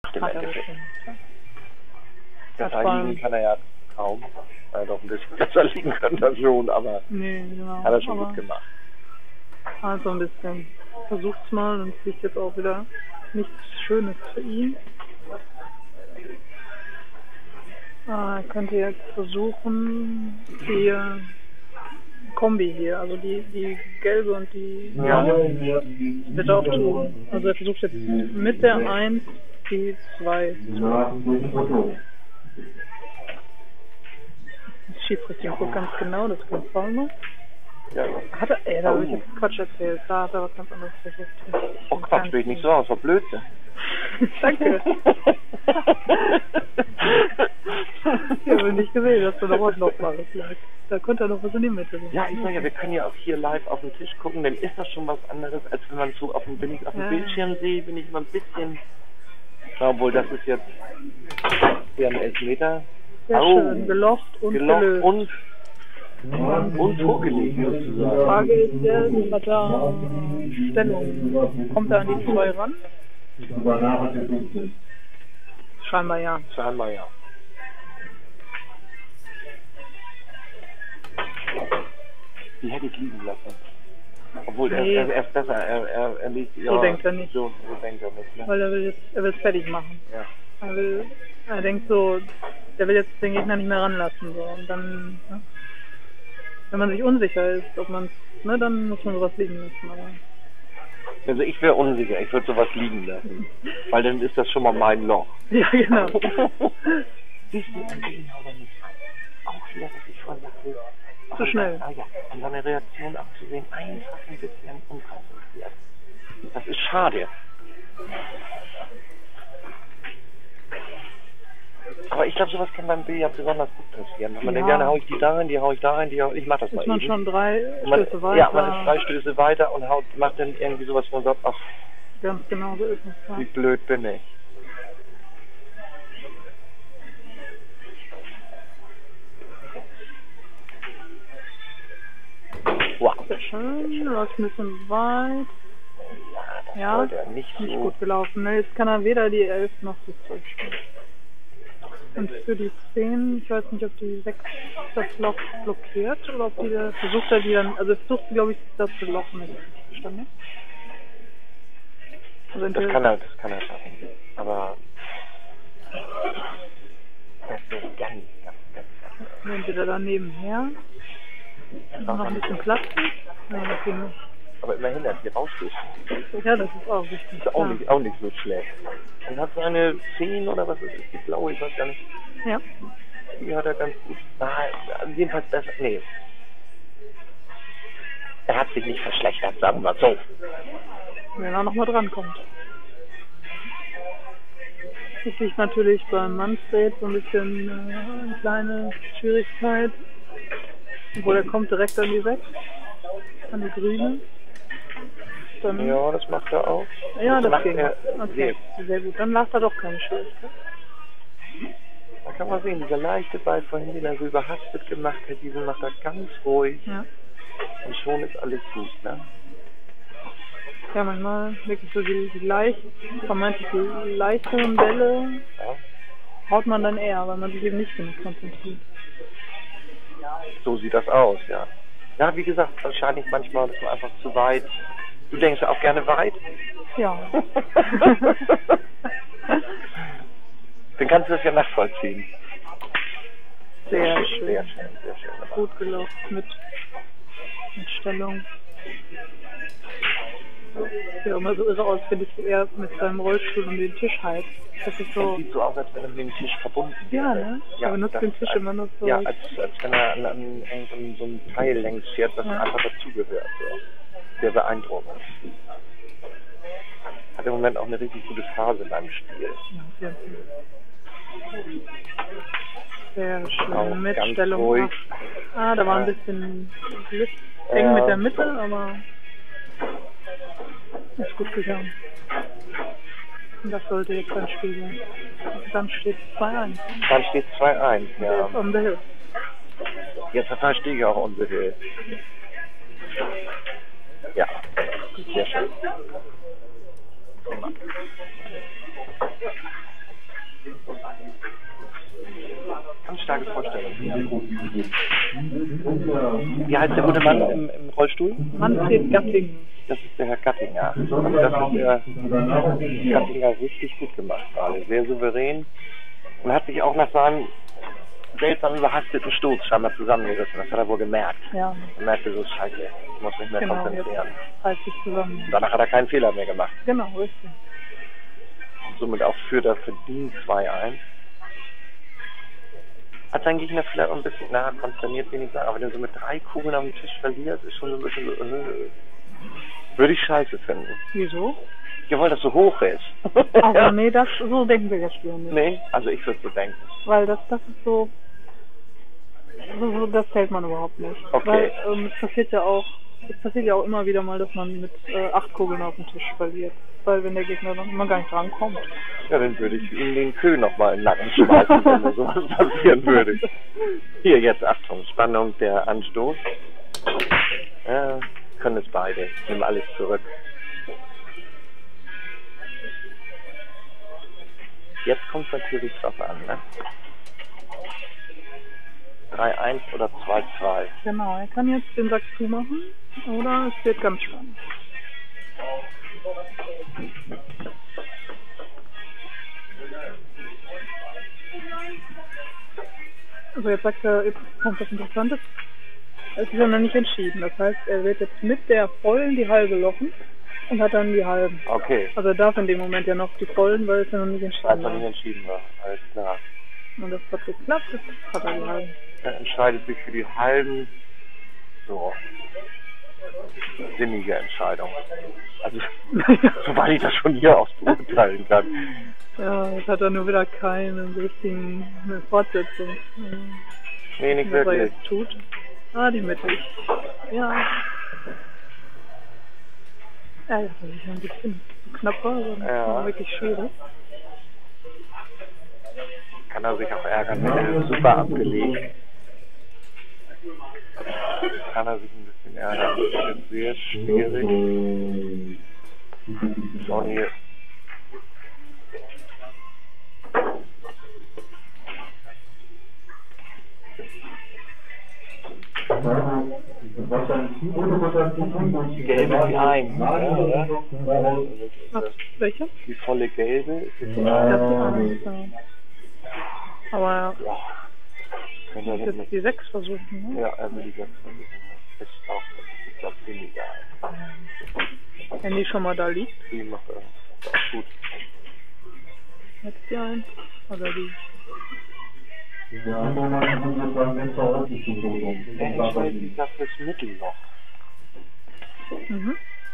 gemacht im Hat er Endeffekt. bestimmt. Besser liegen kann er ja kaum. Doch ein bisschen besser liegen kann er schon, aber Nee, genau. hat er schon Aber gut gemacht. also ein bisschen. Versucht's mal und es liegt jetzt auch wieder nichts Schönes für ihn. Er könnte jetzt versuchen, die Kombi hier, also die gelbe und die blaue, wird er auch tun. Also er versucht jetzt mit der 1 die 2 zu. Das Schiedsrichter guckt ganz genau, das kann faul machen. Ja. Hat er, da habe ich jetzt Quatsch erzählt, da hat er was ganz anderes versucht. Oh Quatsch, will ich nicht so aus, war Blödsinn. Danke. Ich habe nicht gesehen, dass da noch was lag. Da konnte er noch was in die Mitte. Ja, ich sage ja, wir können ja auch hier live auf dem Tisch gucken, dann ist das schon was anderes, als wenn man so wenn ich auf dem Bildschirm sehe, bin ich immer ein bisschen... Obwohl, das ist jetzt eher ein Elfmeter. Sehr schön, gelocht und gelöst. Und vorgelegt Die sozusagen. Frage ist jetzt, hat er Stellung? Kommt er an die 2 ran? Scheinbar ja. Scheinbar ja. Die hätte ich liegen lassen. Obwohl, Nee. er ist besser, er liegt... Ja, So denkt er nicht. So denkt er nicht, ne? Weil er will es fertig machen. Ja. Er denkt so, der will jetzt den Gegner nicht mehr ranlassen. So. Und dann, ne? Wenn man sich unsicher ist, ob man ne, dann muss man sowas liegen lassen. Aber Also ich wäre unsicher, ich würde sowas liegen lassen. Weil dann ist das schon mal mein Loch. ja, genau. Siehst du, genau da nicht rein. Auch wieder, was ich vorhin sagte. Zu schnell. Ja, um seine Reaktion abzusehen, einfach ein bisschen unkonzentriert. Das ist schade. Aber ich glaube, sowas kann beim Billard besonders gut passieren. Wenn man denkt, ja, dann hau ich die dahin, die hau ich dahin, ich mach das mal ist man eben. schon 3 Man, Stöße weiter. ja, man ist 3 Stöße weiter und macht dann irgendwie sowas, wo man sagt, ach, Ganz genau so ist es. wie Ja. blöd bin ich. Wow. Sehr schön, läuft ein bisschen weit. Ja, das wollte er nicht so. Gut gelaufen. Ne? Jetzt kann er weder die 11 noch die 12 spielen. Und für die 10, ich weiß nicht, ob die 6 das Loch blockiert oder ob die da versucht er die dann, also versucht sie, glaube ich, das zu lochen, wenn ich richtig verstanden habe. Also Das kann er schaffen. Aber das ist ganz. entweder da nebenher, noch ein bisschen Platz. Ja, das geht nicht. Aber immerhin, er hat hier rausgeschmissen. Ja, das ist auch wichtig. Ist auch nicht so schlecht. Und hat so eine 10 oder was ist es? Die blaue, ich weiß gar nicht. Ja. Die hat er ganz gut. Jedenfalls besser. Nee. Er hat sich nicht verschlechtert, sagen wir so. Wenn er nochmal drankommt. Das liegt natürlich beim Manfred so ein bisschen eine kleine Schwierigkeit. Obwohl er kommt direkt an die 6, an die grüne. Dann, Ja, das macht er auch. ja, das macht ging. er Okay, sehr gut. Dann lag da doch keine Schwierigkeit. Da kann man sehen, dieser leichte Ball vorhin, den er so überhastet gemacht hat, diesen macht er ganz ruhig. Ja. Und schon ist alles gut, ne? Ja, manchmal wirklich so die vermeintlich die leichteren Bälle Ja. haut man dann eher, weil man sich eben nicht genug konzentriert. So sieht das aus, ja. Ja, wie gesagt, wahrscheinlich manchmal ist man einfach zu weit. Du denkst auch gerne weit? Ja. Dann kannst du das ja nachvollziehen. Sehr schön. Sehr schön, sehr schön. Gut gelaufen mit Stellung. Sieht auch immer so irre aus, finde ich, wie er mit seinem Rollstuhl um den Tisch heizt. Das ist so. Das sieht so aus, als wenn er mit dem Tisch verbunden wäre. Ja, ne? Ja, er benutzt den Tisch immer nur so. Ja, als wenn er an so einem Teil längs fährt, was einfach dazugehört. So. Sehr beeindruckend. Hat im Moment auch eine richtig gute Phase in seinem Spiel. Ja, sehr schön. Auch Mit ganz Stellung. ruhig. Da war ein bisschen eng mit der Mitte, aber ist gut gegangen. Und das sollte jetzt ein Spiel sein. Dann steht 2-1. Dann steht 2-1, ja. On the hill. Jetzt hat er Stege auch on the hill. Ja, sehr schön. starke Vorstellung. Wie heißt der gute Mann im Rollstuhl? Manfred Gatting. Das ist der Herr Gattinger. Und das hat der Gattinger richtig gut gemacht gerade. Sehr souverän. Und hat sich auch nach seinem seltsam überhasteten Stoß scheinbar zusammengerissen. Das hat er wohl gemerkt. Ja. Er merkte so, scheiße, ich muss mich mehr konzentrieren. Halt sich zusammen. Danach hat er keinen Fehler mehr gemacht. Genau, richtig. Und somit auch führt er verdient 2-1. Hat sein Gegner vielleicht auch ein bisschen, konsterniert wenig sagen, aber wenn er so mit 3 Kugeln am Tisch verliert, ist schon so ein bisschen so, würde ich scheiße finden. Wieso? Ja, weil das so hoch ist. Also nee, so denken wir jetzt Spieler nicht. Nee, also ich würde so denken. Weil das ist so, das zählt man überhaupt nicht. Okay. Weil es passiert ja auch immer wieder mal, dass man mit 8 Kugeln auf den Tisch verliert. Weil wenn der Gegner dann immer gar nicht rankommt. Ja, dann würde ich ihm den Köh nochmal in den Nacken schmeißen, wenn mir sowas passieren würde. Hier, jetzt Achtung, Spannung, der Anstoß. Können es beide. Ich nehme alles zurück. Jetzt kommt es natürlich drauf an, ne? 3-1 oder 2-2. Genau, er kann jetzt den Sack zumachen oder es wird ganz spannend. Also jetzt sagt er, jetzt kommt was Interessantes. Es ist ja noch nicht entschieden. Das heißt, er wird jetzt mit der vollen die halbe lochen und hat dann die halben. Okay. Also er darf in dem Moment ja noch die vollen, weil es ja noch nicht entschieden Weil es war. noch nicht entschieden war, alles klar. Und das hat geklappt, jetzt hat er die halben. Er entscheidet sich für die halben. So. Sinnige Entscheidung. Also, soweit ich das schon hier aus beurteilen kann. Ja, jetzt hat er nur wieder keine richtigen Fortsetzung. Nee, nicht was wirklich. er jetzt tut. Die Mitte. Ja. Ja, das ist ein bisschen knapper, aber wirklich schwierig. Kann er sich auch ärgern, wenn er super abgelegt. Kann er sich ein bisschen ärgern. Das ist sehr schwierig. So, hier. Gelbe die 1, oder? Was? Welche? Die volle Gelbe ist jetzt die Das 1. ist die 1. Aber Ja. er muss jetzt die 6 versuchen, ne? Ja, er will die 6 versuchen. Ist auch, ich glaube, weniger. Wenn die schon mal da liegt. Die macht er gut. Jetzt die 1. Oder die. Er entscheidet sich dafür das Mittelloch. Mhm.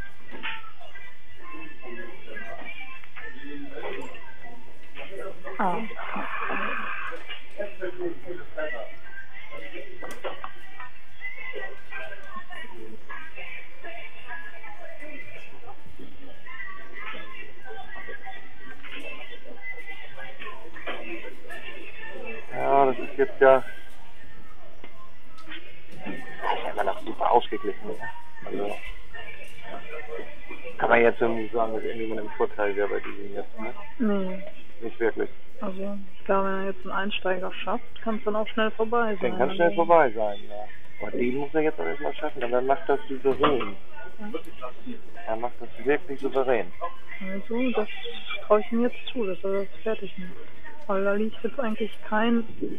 Ja, das ist jetzt ja immer noch super ausgeglichen. Ne? Also kann man jetzt irgendwie sagen, dass irgendjemand im Vorteil wäre bei diesem jetzt, ne? Nee. Nicht wirklich. Also, ich glaube, wenn er jetzt einen Einsteiger schafft, kann es dann auch schnell vorbei sein. Den kann schnell vorbei sein, ja. Aber den muss er jetzt auch erstmal schaffen, aber er macht das souverän. Er macht das wirklich souverän. Also, das traue ich ihm jetzt zu, dass er das fertig macht. Weil da liegt jetzt eigentlich keine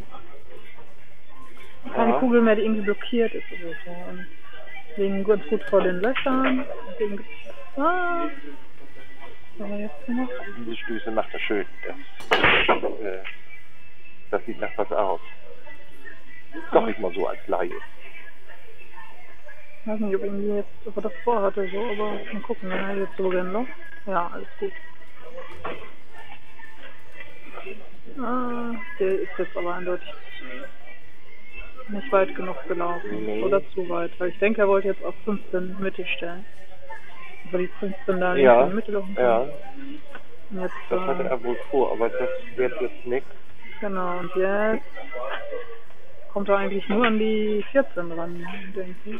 Kugel mehr, die irgendwie blockiert ist oder so. Und liegen ganz gut vor den Löchern. Aber jetzt noch. Diese Stöße macht er schön. Das sieht nach was aus. Doch nicht mal so als Laie. Ich weiß nicht, ob er das vorhatte, so, aber mal gucken, wenn er jetzt so ein Loch. Ja, alles gut. Der ist jetzt aber eindeutig nicht weit genug gelaufen. Nee. Oder zu weit. Weil ich denke, er wollte jetzt auf 15 Mitte stellen. Aber die 15 da nicht in die Mitte laufen kann. Ja. Jetzt, das hatte er wohl vor, aber das wird jetzt nichts. Genau, und jetzt kommt er eigentlich nur an die 14 ran, denke ich.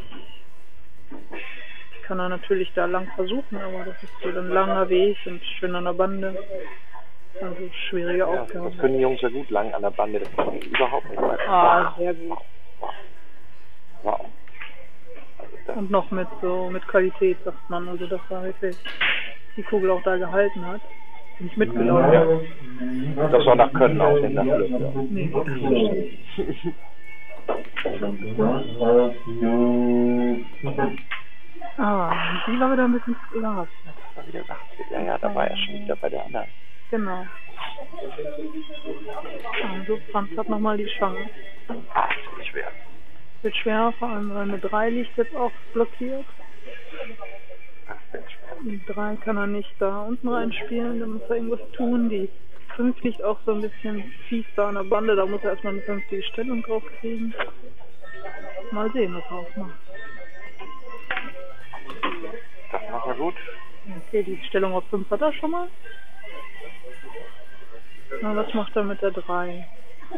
Kann er natürlich da lang versuchen, aber das ist so ein langer Weg und schön an der Bande. Also schwierige Ja, Aufgabe. das können die Jungs ja gut lang an der Bande, das kann ich überhaupt nicht mehr. Ah, sehr gut. Wow. Also das, Und noch mit Qualität, sagt man. Also dass er wirklich die Kugel auch da gehalten hat. Nicht mitgelaufen. das soll nach Können aussehen, nach Glück. Ja. Nee. Die war wieder ein bisschen glas. Das war wieder 80. Ja, da war er schon wieder bei der anderen. Genau. Also Franz hat nochmal die Chance. Ah, das wird schwer. Wird schwer, vor allem weil eine 3 liegt jetzt auch blockiert. Das wird schwer. Die 3 kann er nicht da unten reinspielen, da muss er irgendwas tun. Die 5 liegt auch so ein bisschen fies da an der Bande, da muss er erstmal eine vernünftige Stellung drauf kriegen. Mal sehen, was er auch macht. Das macht er gut. Okay, die Stellung auf 5 hat er schon mal. Na, was macht er mit der 3?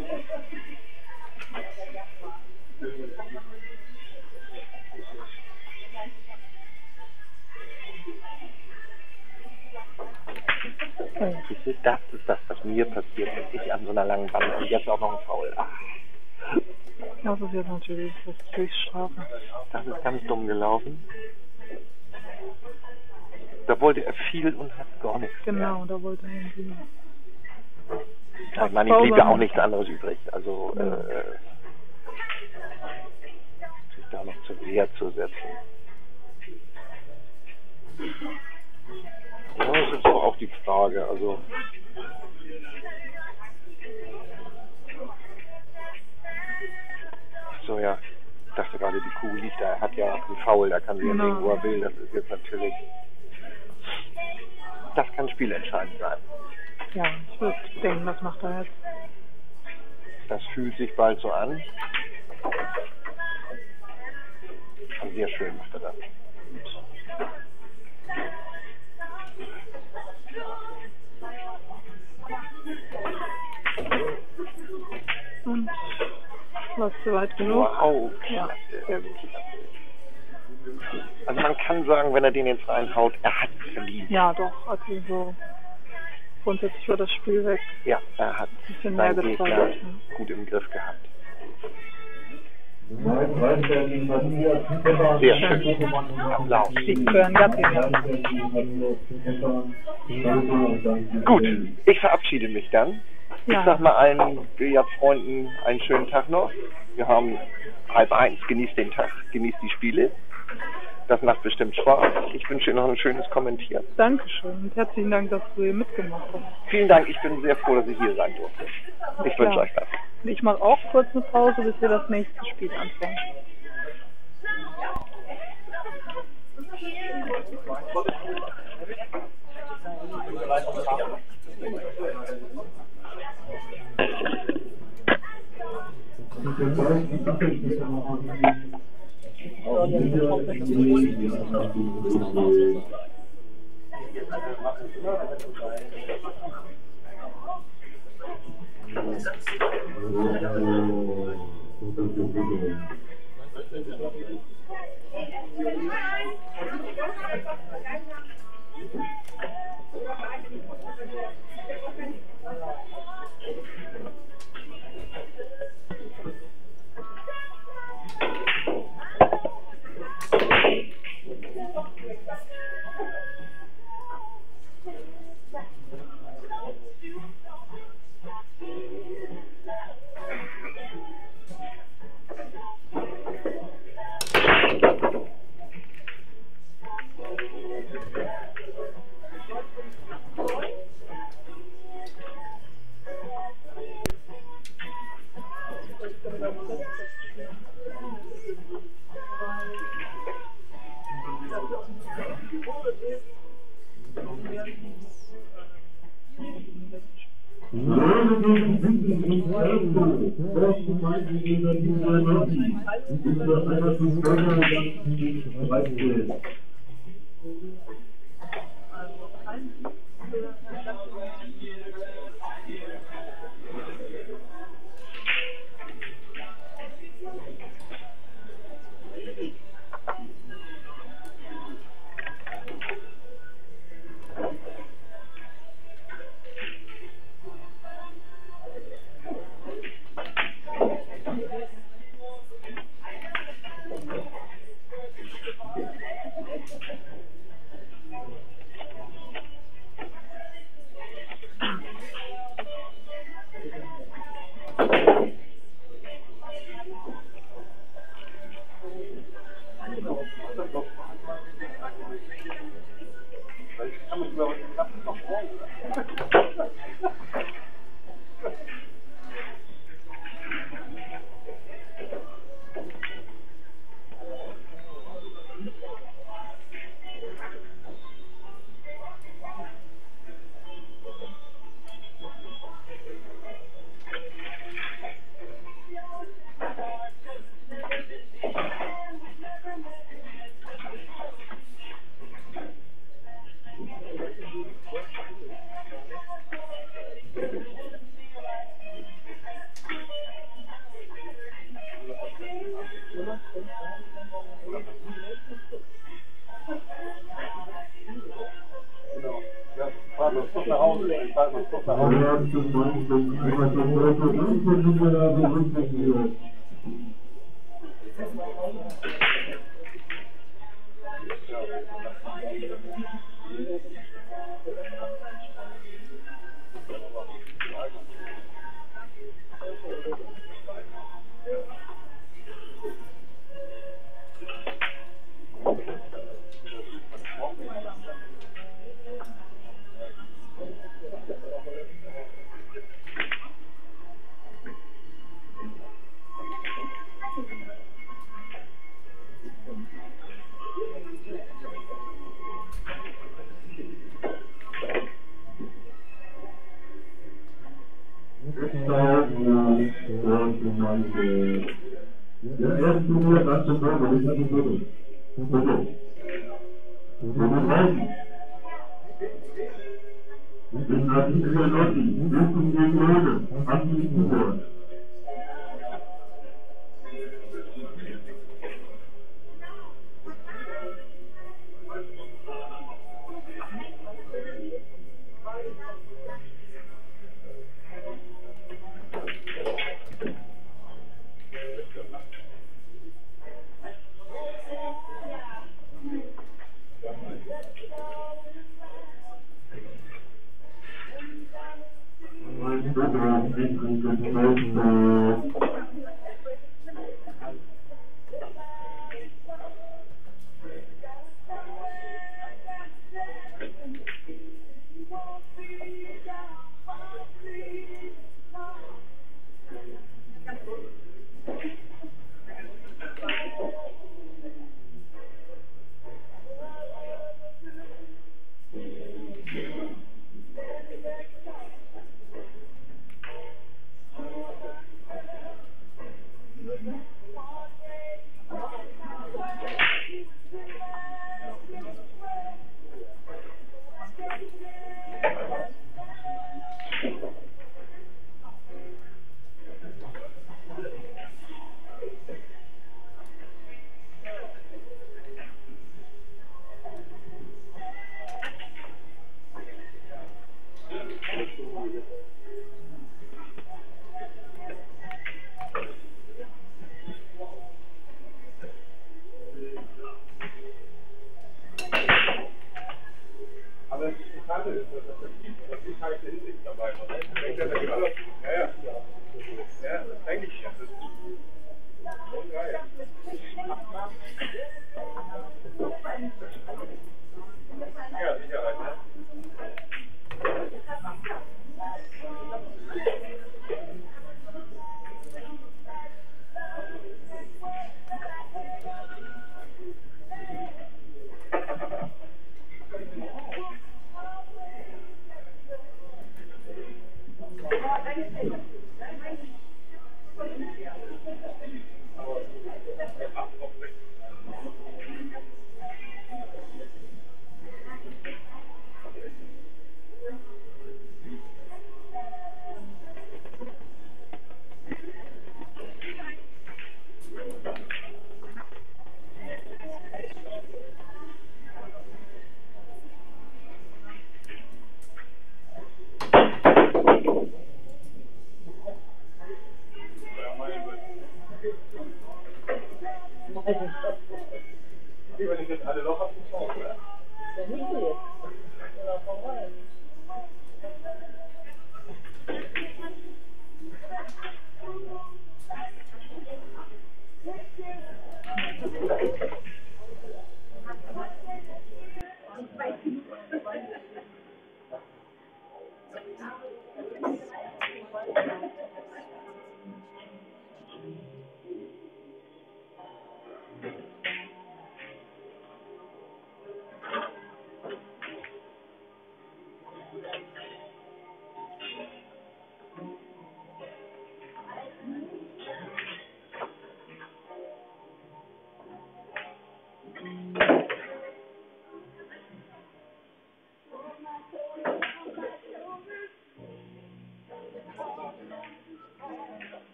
Oh. Das ist das, was mir passiert, wenn ich an so einer langen Bande und jetzt auch noch ein Foul. Ach. Das ist jetzt natürlich Höchststrafe. Das ist ganz dumm gelaufen. Da wollte er viel und hat gar nichts Genau, mehr. da wollte er irgendwie... Ich meine, ihm blieb ja auch nichts anderes übrig. Also, sich da noch zur Wehr zu setzen. Ja, das ist doch auch die Frage. Also, so ja, ich dachte gerade, die Kugel liegt da. Er hat ja einen Foul, da kann sie hinlegen, wo er will. Das ist jetzt natürlich... Das kann spielentscheidend sein. Ja, ich würde denken, das macht er jetzt. Das fühlt sich bald so an. Sehr schön macht er das. Und was zu weit genug? Wow, Ja, sehr gut. Also man kann sagen, wenn er den jetzt reinhaut, er hat es verdient. Ja, doch. Also so grundsätzlich war das Spiel weg. Ja, er hat Ein bisschen mehr seinen Gegner gezeigt. gut im Griff gehabt. Sehr schön. Applaus. Sieg für einen Gattinger. Gut, ich verabschiede mich dann. Ja. Ich sag mal allen Billardfreunden einen schönen Tag noch. Wir haben 12:30. Genießt den Tag, genießt die Spiele. Das macht bestimmt Spaß. Ich wünsche Ihnen noch ein schönes Kommentieren. Dankeschön und herzlichen Dank, dass du hier mitgemacht hast. Vielen Dank, ich bin sehr froh, dass ich hier sein durfte. Ich wünsche euch das. Ich mache auch kurz eine Pause, bis wir das nächste Spiel anfangen. nach Hause. Ich fahre mal kurz nach Hause.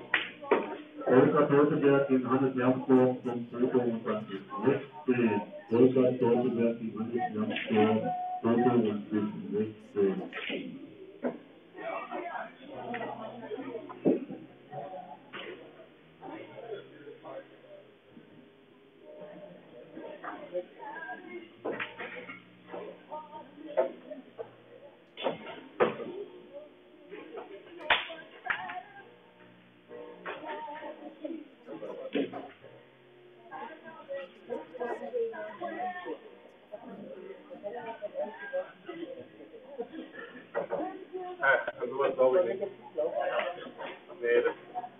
Volker Teuteberg in Hannes Jansdorf zum Foto und dann die nächste Vollzeit sollte werden ungefähr für Viertel und zwischen 16. Also was glaube ich nicht. Nee, das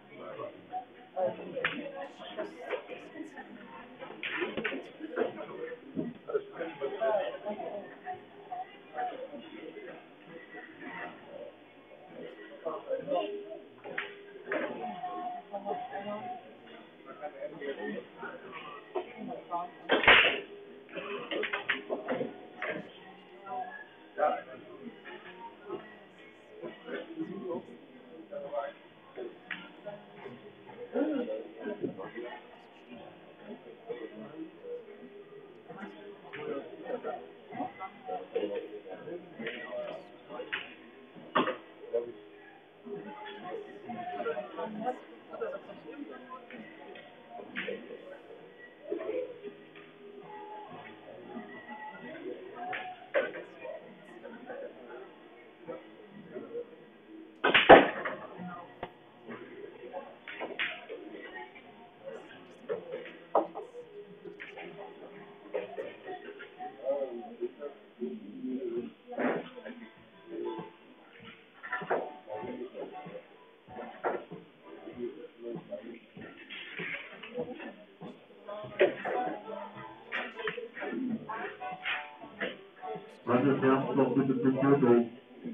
Was ist erst noch bitte für Führung?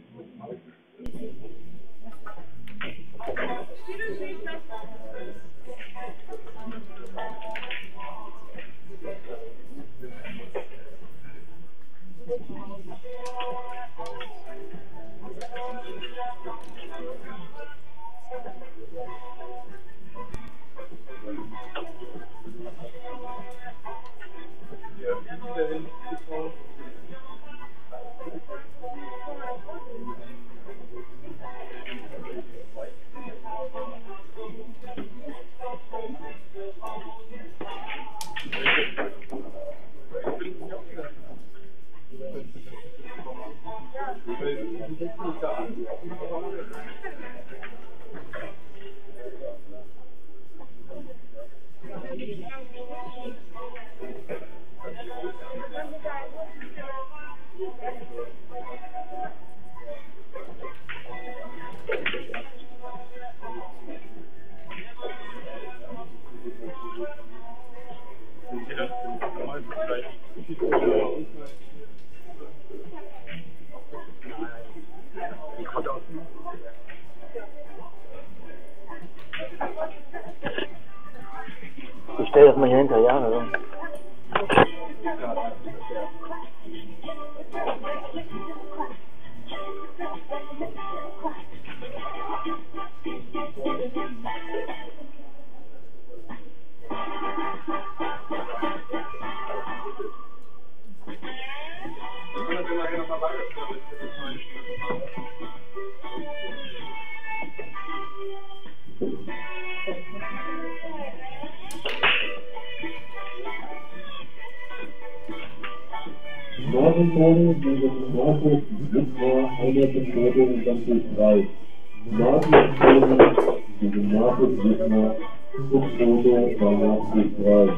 Ich stelle das mal hier hinter, ja? Also. Nasenboden sind im Nordwest Witwer, Heiderten, Mörder und dann durch 3. Nasenboden sind im Nordwest Witwer, Fuchsfoto, danach durch 3.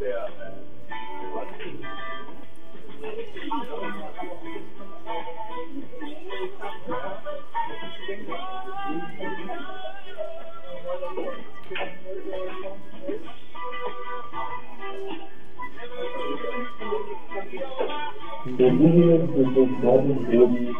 In der Linie sind im Nasenboden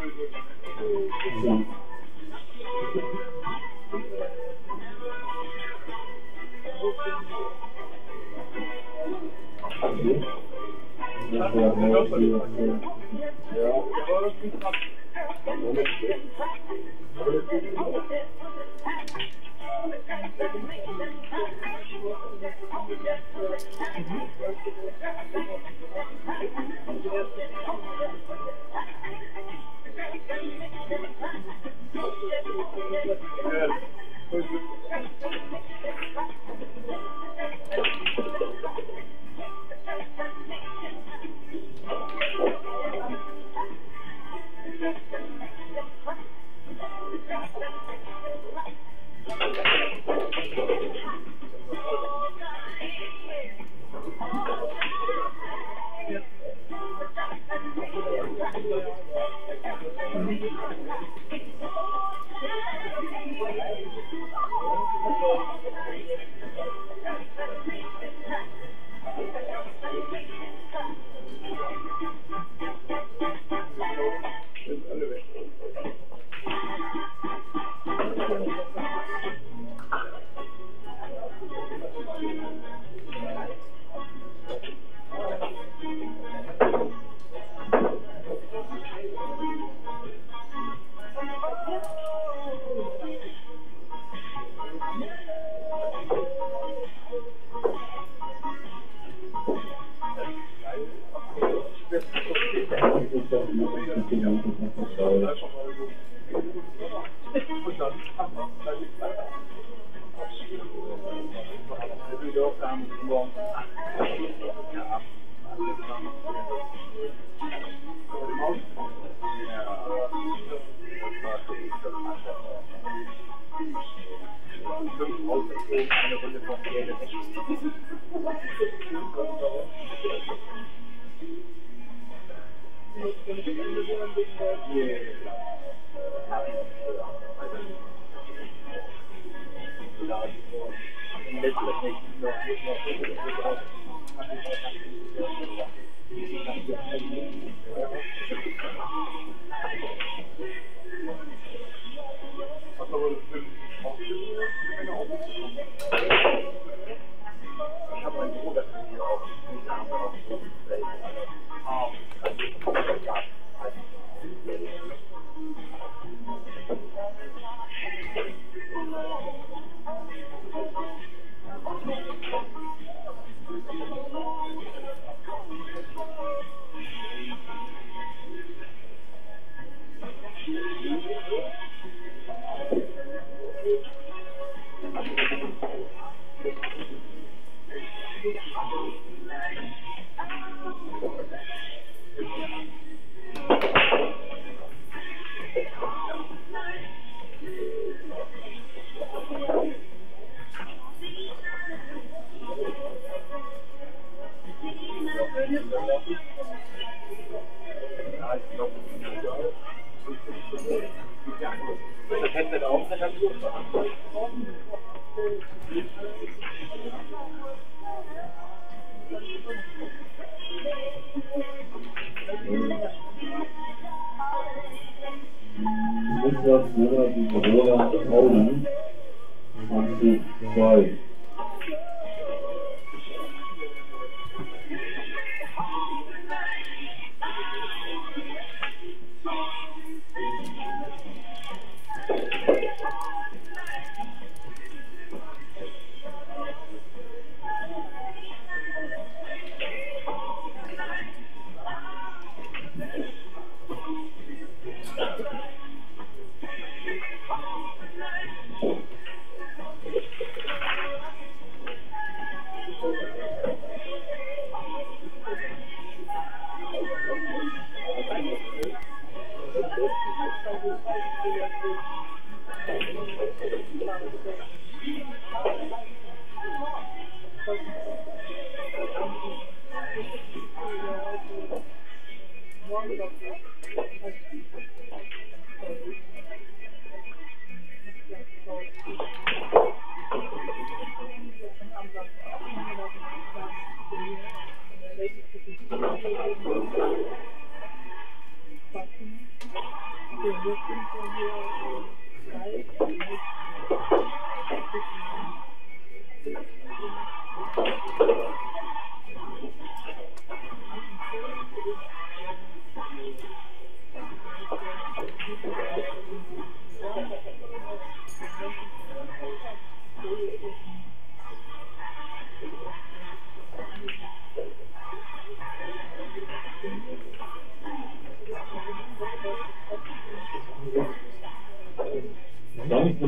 ja.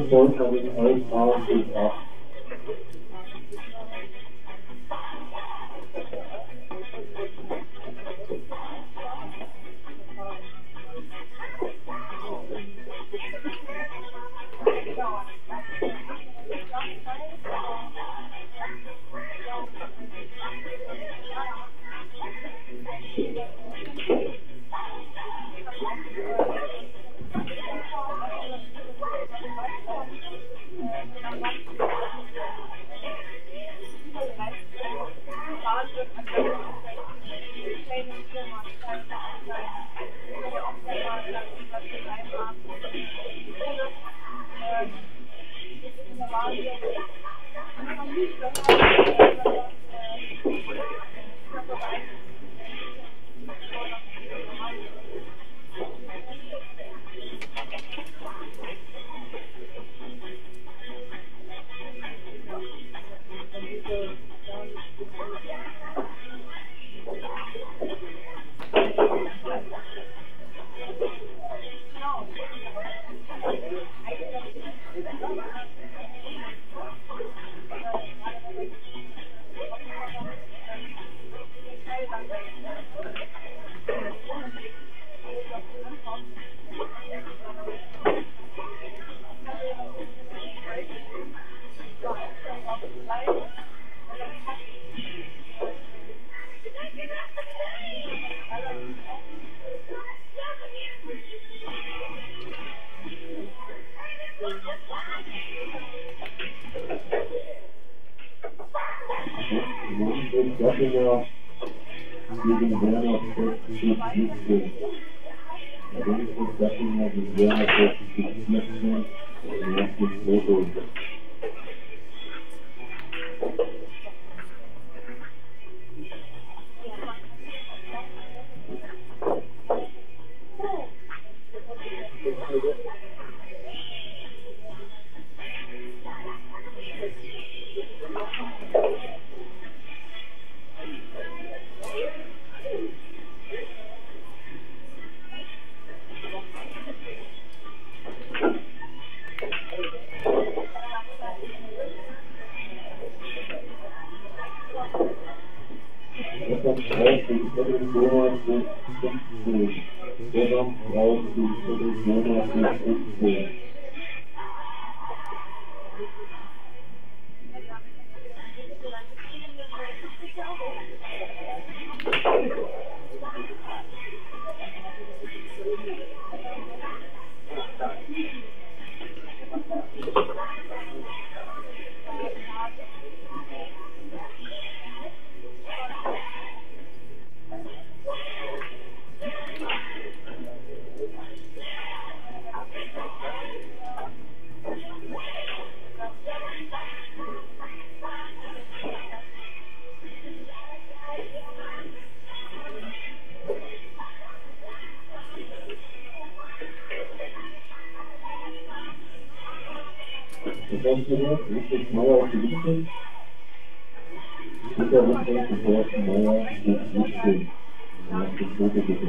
folgt dann in 1a bis 8. Göttinger gegen Werner 60-17. Allerdings Göttinger gegen Werner 60-17 im ersten Foto. Richtig Meier auf die Liste. Hintergrund sofort Meier auf die Liste. Das Foto bitte.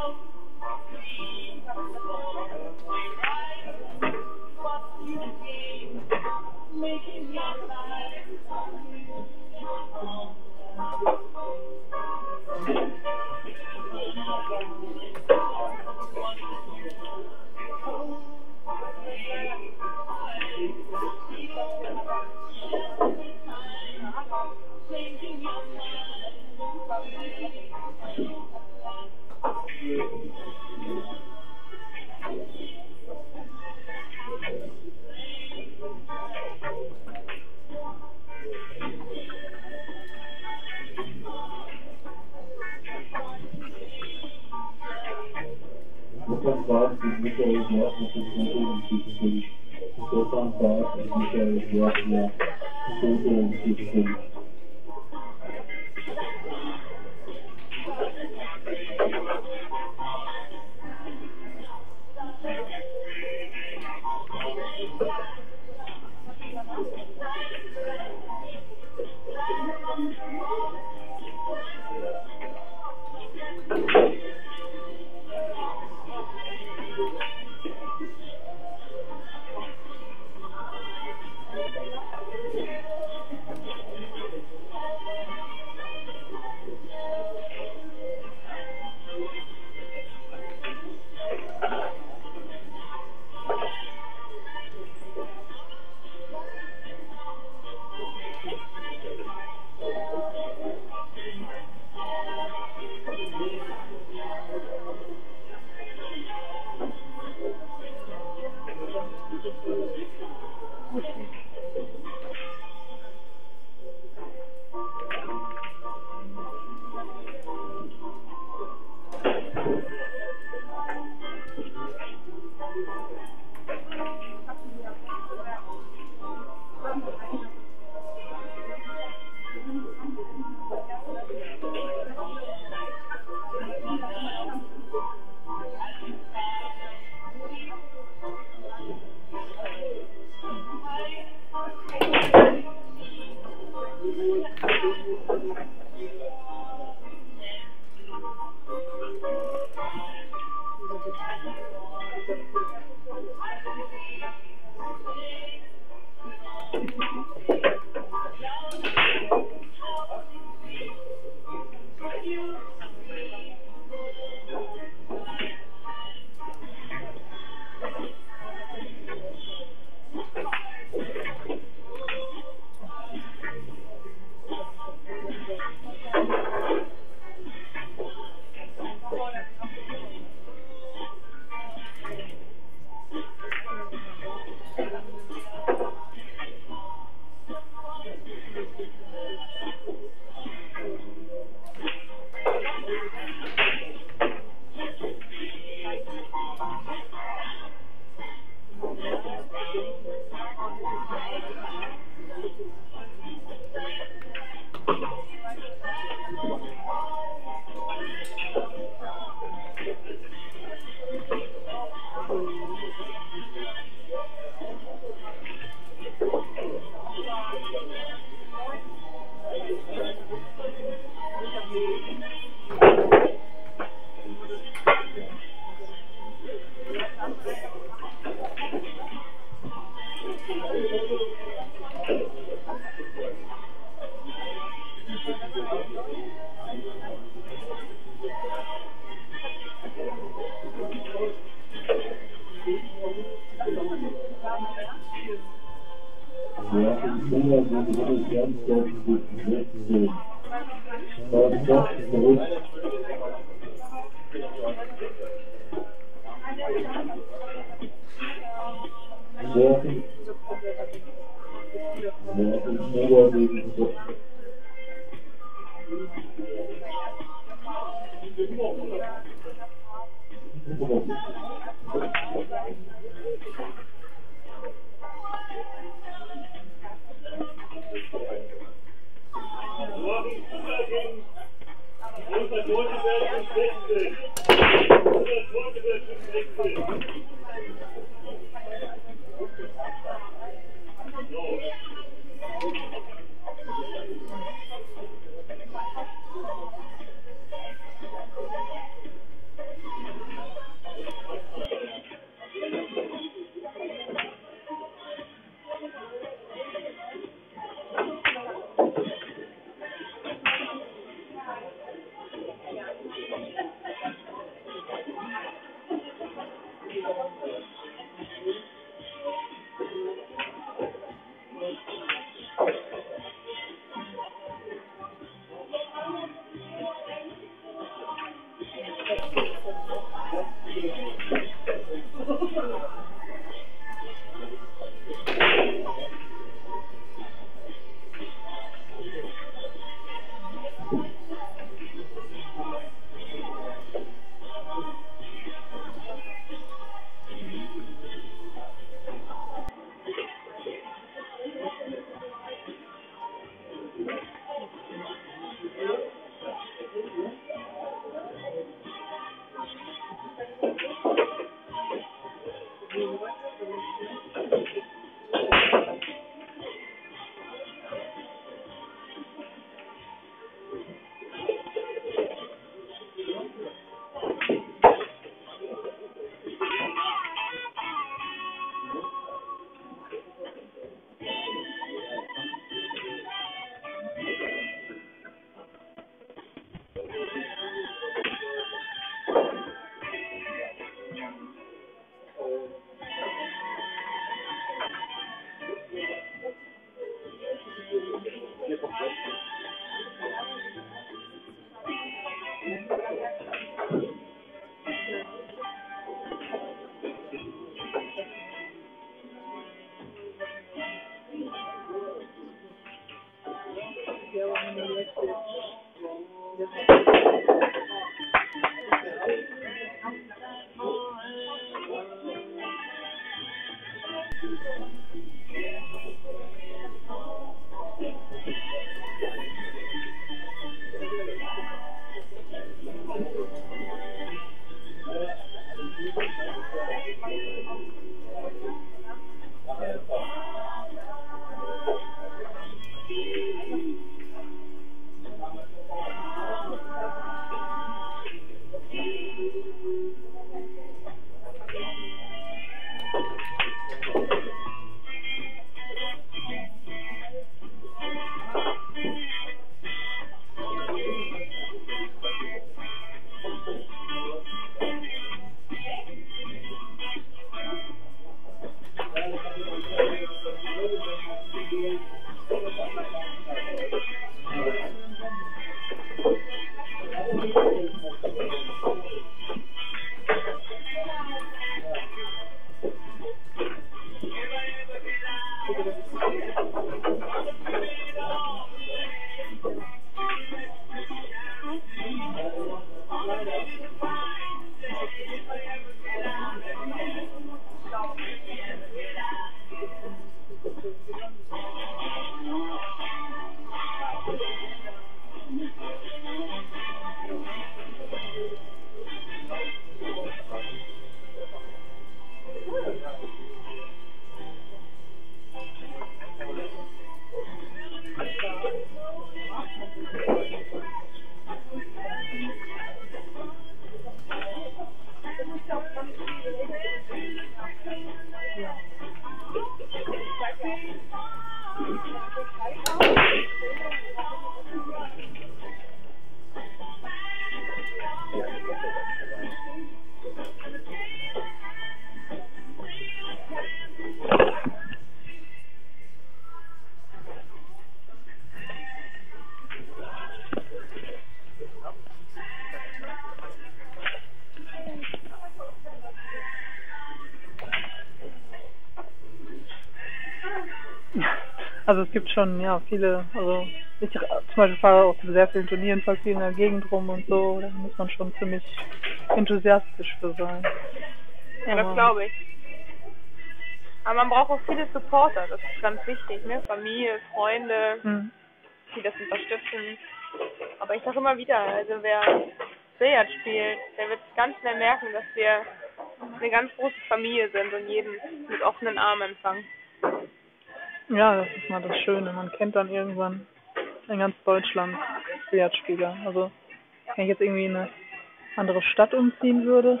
Also es gibt schon, ja, viele, also ich zum Beispiel fahre auch zu sehr vielen Turnieren, fahre viel in der Gegend rum und so, da muss man schon ziemlich enthusiastisch für sein. Ja, das glaube ich. Aber man braucht auch viele Supporter, das ist ganz wichtig, ne? Familie, Freunde, die das unterstützen. Aber ich sage immer wieder, also wer Billard spielt, der wird ganz schnell merken, dass wir eine ganz große Familie sind und jeden mit offenen Armen empfangen. Ja, das ist mal das Schöne. Man kennt dann irgendwann in ganz Deutschland Billardspieler. Also, wenn ich jetzt irgendwie in eine andere Stadt umziehen würde.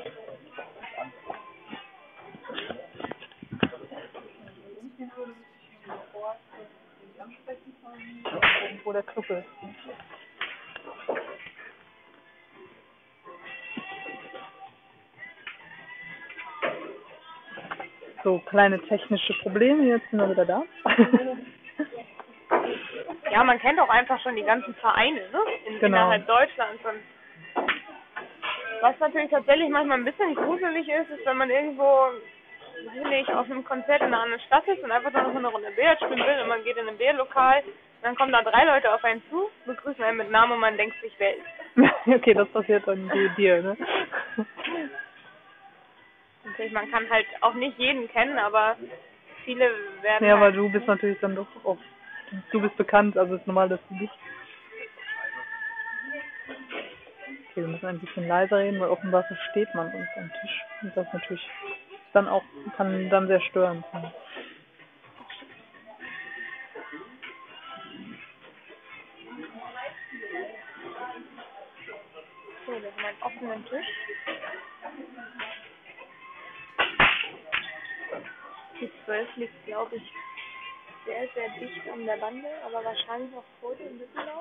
Wo der Club ist. So, kleine technische Probleme, jetzt sind wir wieder da. Ja, man kennt auch einfach schon die ganzen Vereine, ne? Innerhalb Deutschlands. Und was natürlich tatsächlich manchmal ein bisschen gruselig ist, ist, wenn man irgendwo nicht auf einem Konzert in einer anderen Stadt ist und einfach nur noch eine Runde Billard spielen will und man geht in ein Bierlokal, dann kommen da 3 Leute auf einen zu, begrüßen einen mit Namen und man denkt sich, wer ist. Okay, das passiert dann dir, ne? Natürlich, man kann halt auch nicht jeden kennen, aber viele werden. Ja, halt, aber du bist natürlich dann doch auch, du bist bekannt, also ist normal, dass du dich. Okay, wir müssen ein bisschen leiser reden, weil offenbar versteht man uns am Tisch. Und das natürlich dann auch, kann dann sehr störend sein. So, wir haben einen offenen Tisch. Die 12 liegt, glaube ich, sehr, sehr dicht an der Bande, aber wahrscheinlich auch vor dem Mittellauf.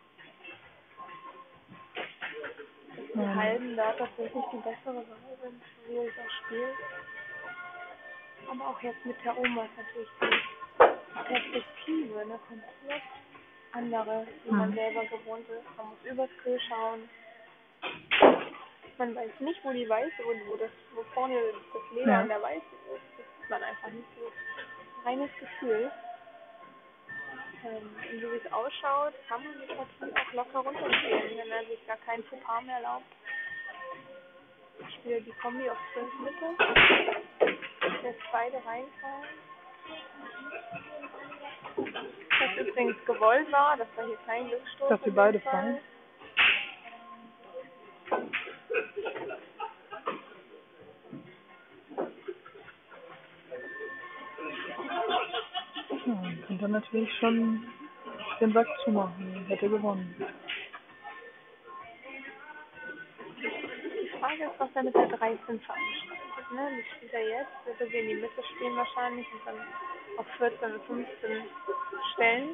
Die halben da tatsächlich die bessere Wahl sind, wie ich auch spiele. Aber auch jetzt mit der Oma ist natürlich die Perspektive eine komplett andere, wie man selber gewohnt ist. Man muss übers Grill schauen. Man weiß nicht, wo die Weiße und wo vorne das Leder an der Weiße ist. Das ist man einfach nicht so. Reines Gefühl. Und so wie es ausschaut, kann man die Partie auch locker runterspielen, wenn er sich gar keinen Fauxpas mehr erlaubt. Ich spiele die Kombi auf 12 Mitte. Lässt beide reinfallen. Was übrigens gewollt war, dass da hier kein Glücksstoß dass sie beide fallen. Und dann natürlich schon den Sack zumachen. Hätte gewonnen. Die Frage ist, was er mit der 13 veranstaltet. Ne? Die spielt er jetzt. Wird er sie in die Mitte spielen wahrscheinlich und dann auf 14 und 15 stellen.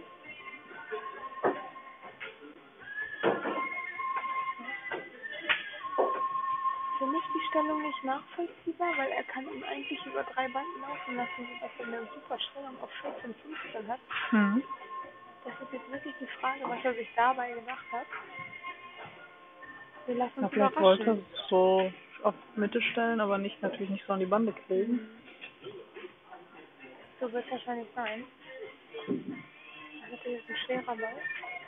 Für mich die Stellung nicht nachvollziehbar, weil er kann ihn eigentlich über 3 Banden laufen lassen, sodass er eine super Stellung auf 14, 15 hat. Das ist jetzt wirklich die Frage, was er sich dabei gedacht hat. Wir lassen uns vielleicht überraschen. wollte er so auf Mitte stellen, aber natürlich nicht so an die Bande kleben. So wird es wahrscheinlich sein. Das ist ein schwerer Ball.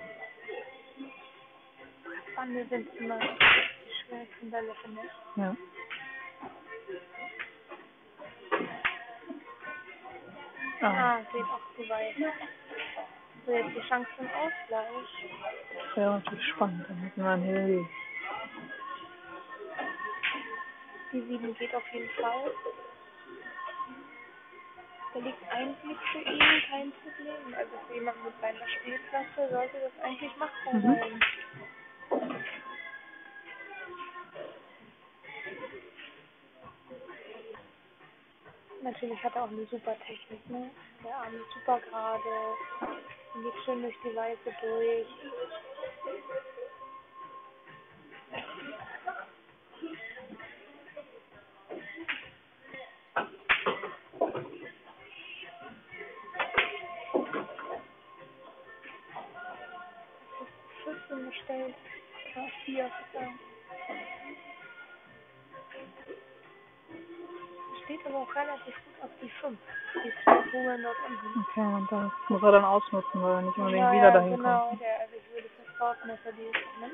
Bande sind immer die schwersten Bälle, finde ich. Ja. Geht auch zu weit. So, jetzt die Chance zum Ausgleich. wäre natürlich spannend. Dann hätten wir einen Hill. Die 7 geht auf jeden Fall. Da liegt eigentlich für ihn kein Problem. Also für jemanden mit seiner Spielklasse sollte das eigentlich machbar sein. Natürlich hat er auch eine super Technik, ne? Der Arm ist super gerade, geht schön durch die Weiße durch. Gestellt. K4. Steht aber auch relativ gut auf die 5. Die 2 Kugeln dort unten. Okay, und das muss er dann ausnutzen, weil er nicht unbedingt wieder dahin genau, kommt. ich würde sofort mehr verlieren.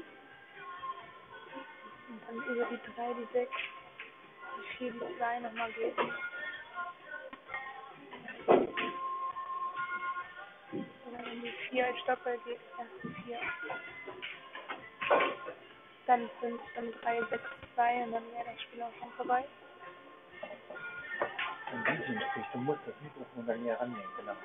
Und dann über die 3, die 6, die 4, die 2 nochmal geben. Und wenn die 4 als Stoppel geht, erst die 4. Dann 5, dann 3, 6, 2 und dann wäre das Spiel auch schon vorbei. Ein bisschen spricht, du musst das Mikrofon dann hier rannehmen, genau.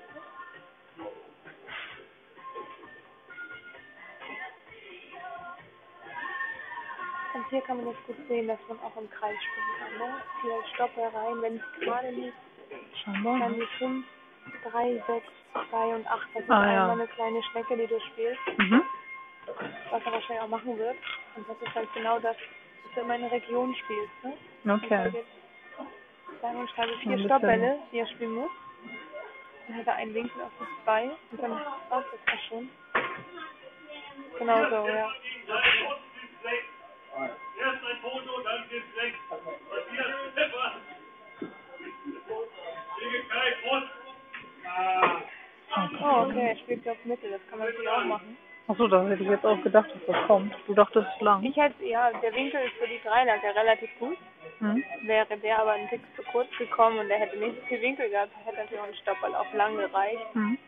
Und hier kann man jetzt gut sehen, dass man auch im Kreis spielen kann. Ne? 4 als Stoppel rein, wenn es gerade liegt. Scheinbar. Dann die 5, 3, 6, 2 und 8. Das ist einmal eine kleine Schnecke, die du spielst. Was er wahrscheinlich auch machen wird. Und das ist halt genau das, was du in meiner Region spielst. Ne? Okay. Sagen wir schreibe 4 Stoppbälle, die er spielen muss. Dann hat er einen Winkel auf die 2 und dann war's das auch schon. Genau so, ja. Erst ein Foto, dann geht's weg. Oh, okay, er spielt auf Mitte, das kann man natürlich auch machen. Achso, da hätte ich jetzt auch gedacht, dass das kommt. Du dachtest lang. Ich hätte, ja, der Winkel ist für die 3 lag ja relativ gut. Wäre der aber ein Tick zu kurz gekommen und der hätte nicht so viel Winkel gehabt, hätte natürlich auch ein Stoppball auf lang gereicht.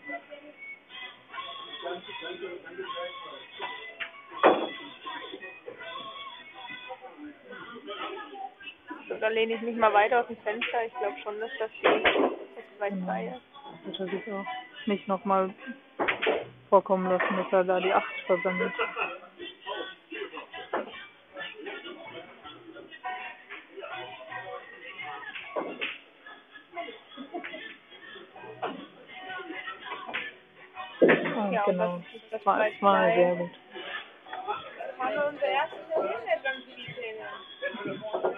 So, da lehne ich mich mal weiter aus dem Fenster. Ich glaube schon, dass das die 2-2 ist. Das hätte ich auch nicht nochmal vorkommen lassen, dass er da die 8 versammelt. Ja, genau. Das War sehr gut. Haben wir unser erstes Termin jetzt am TV-Training?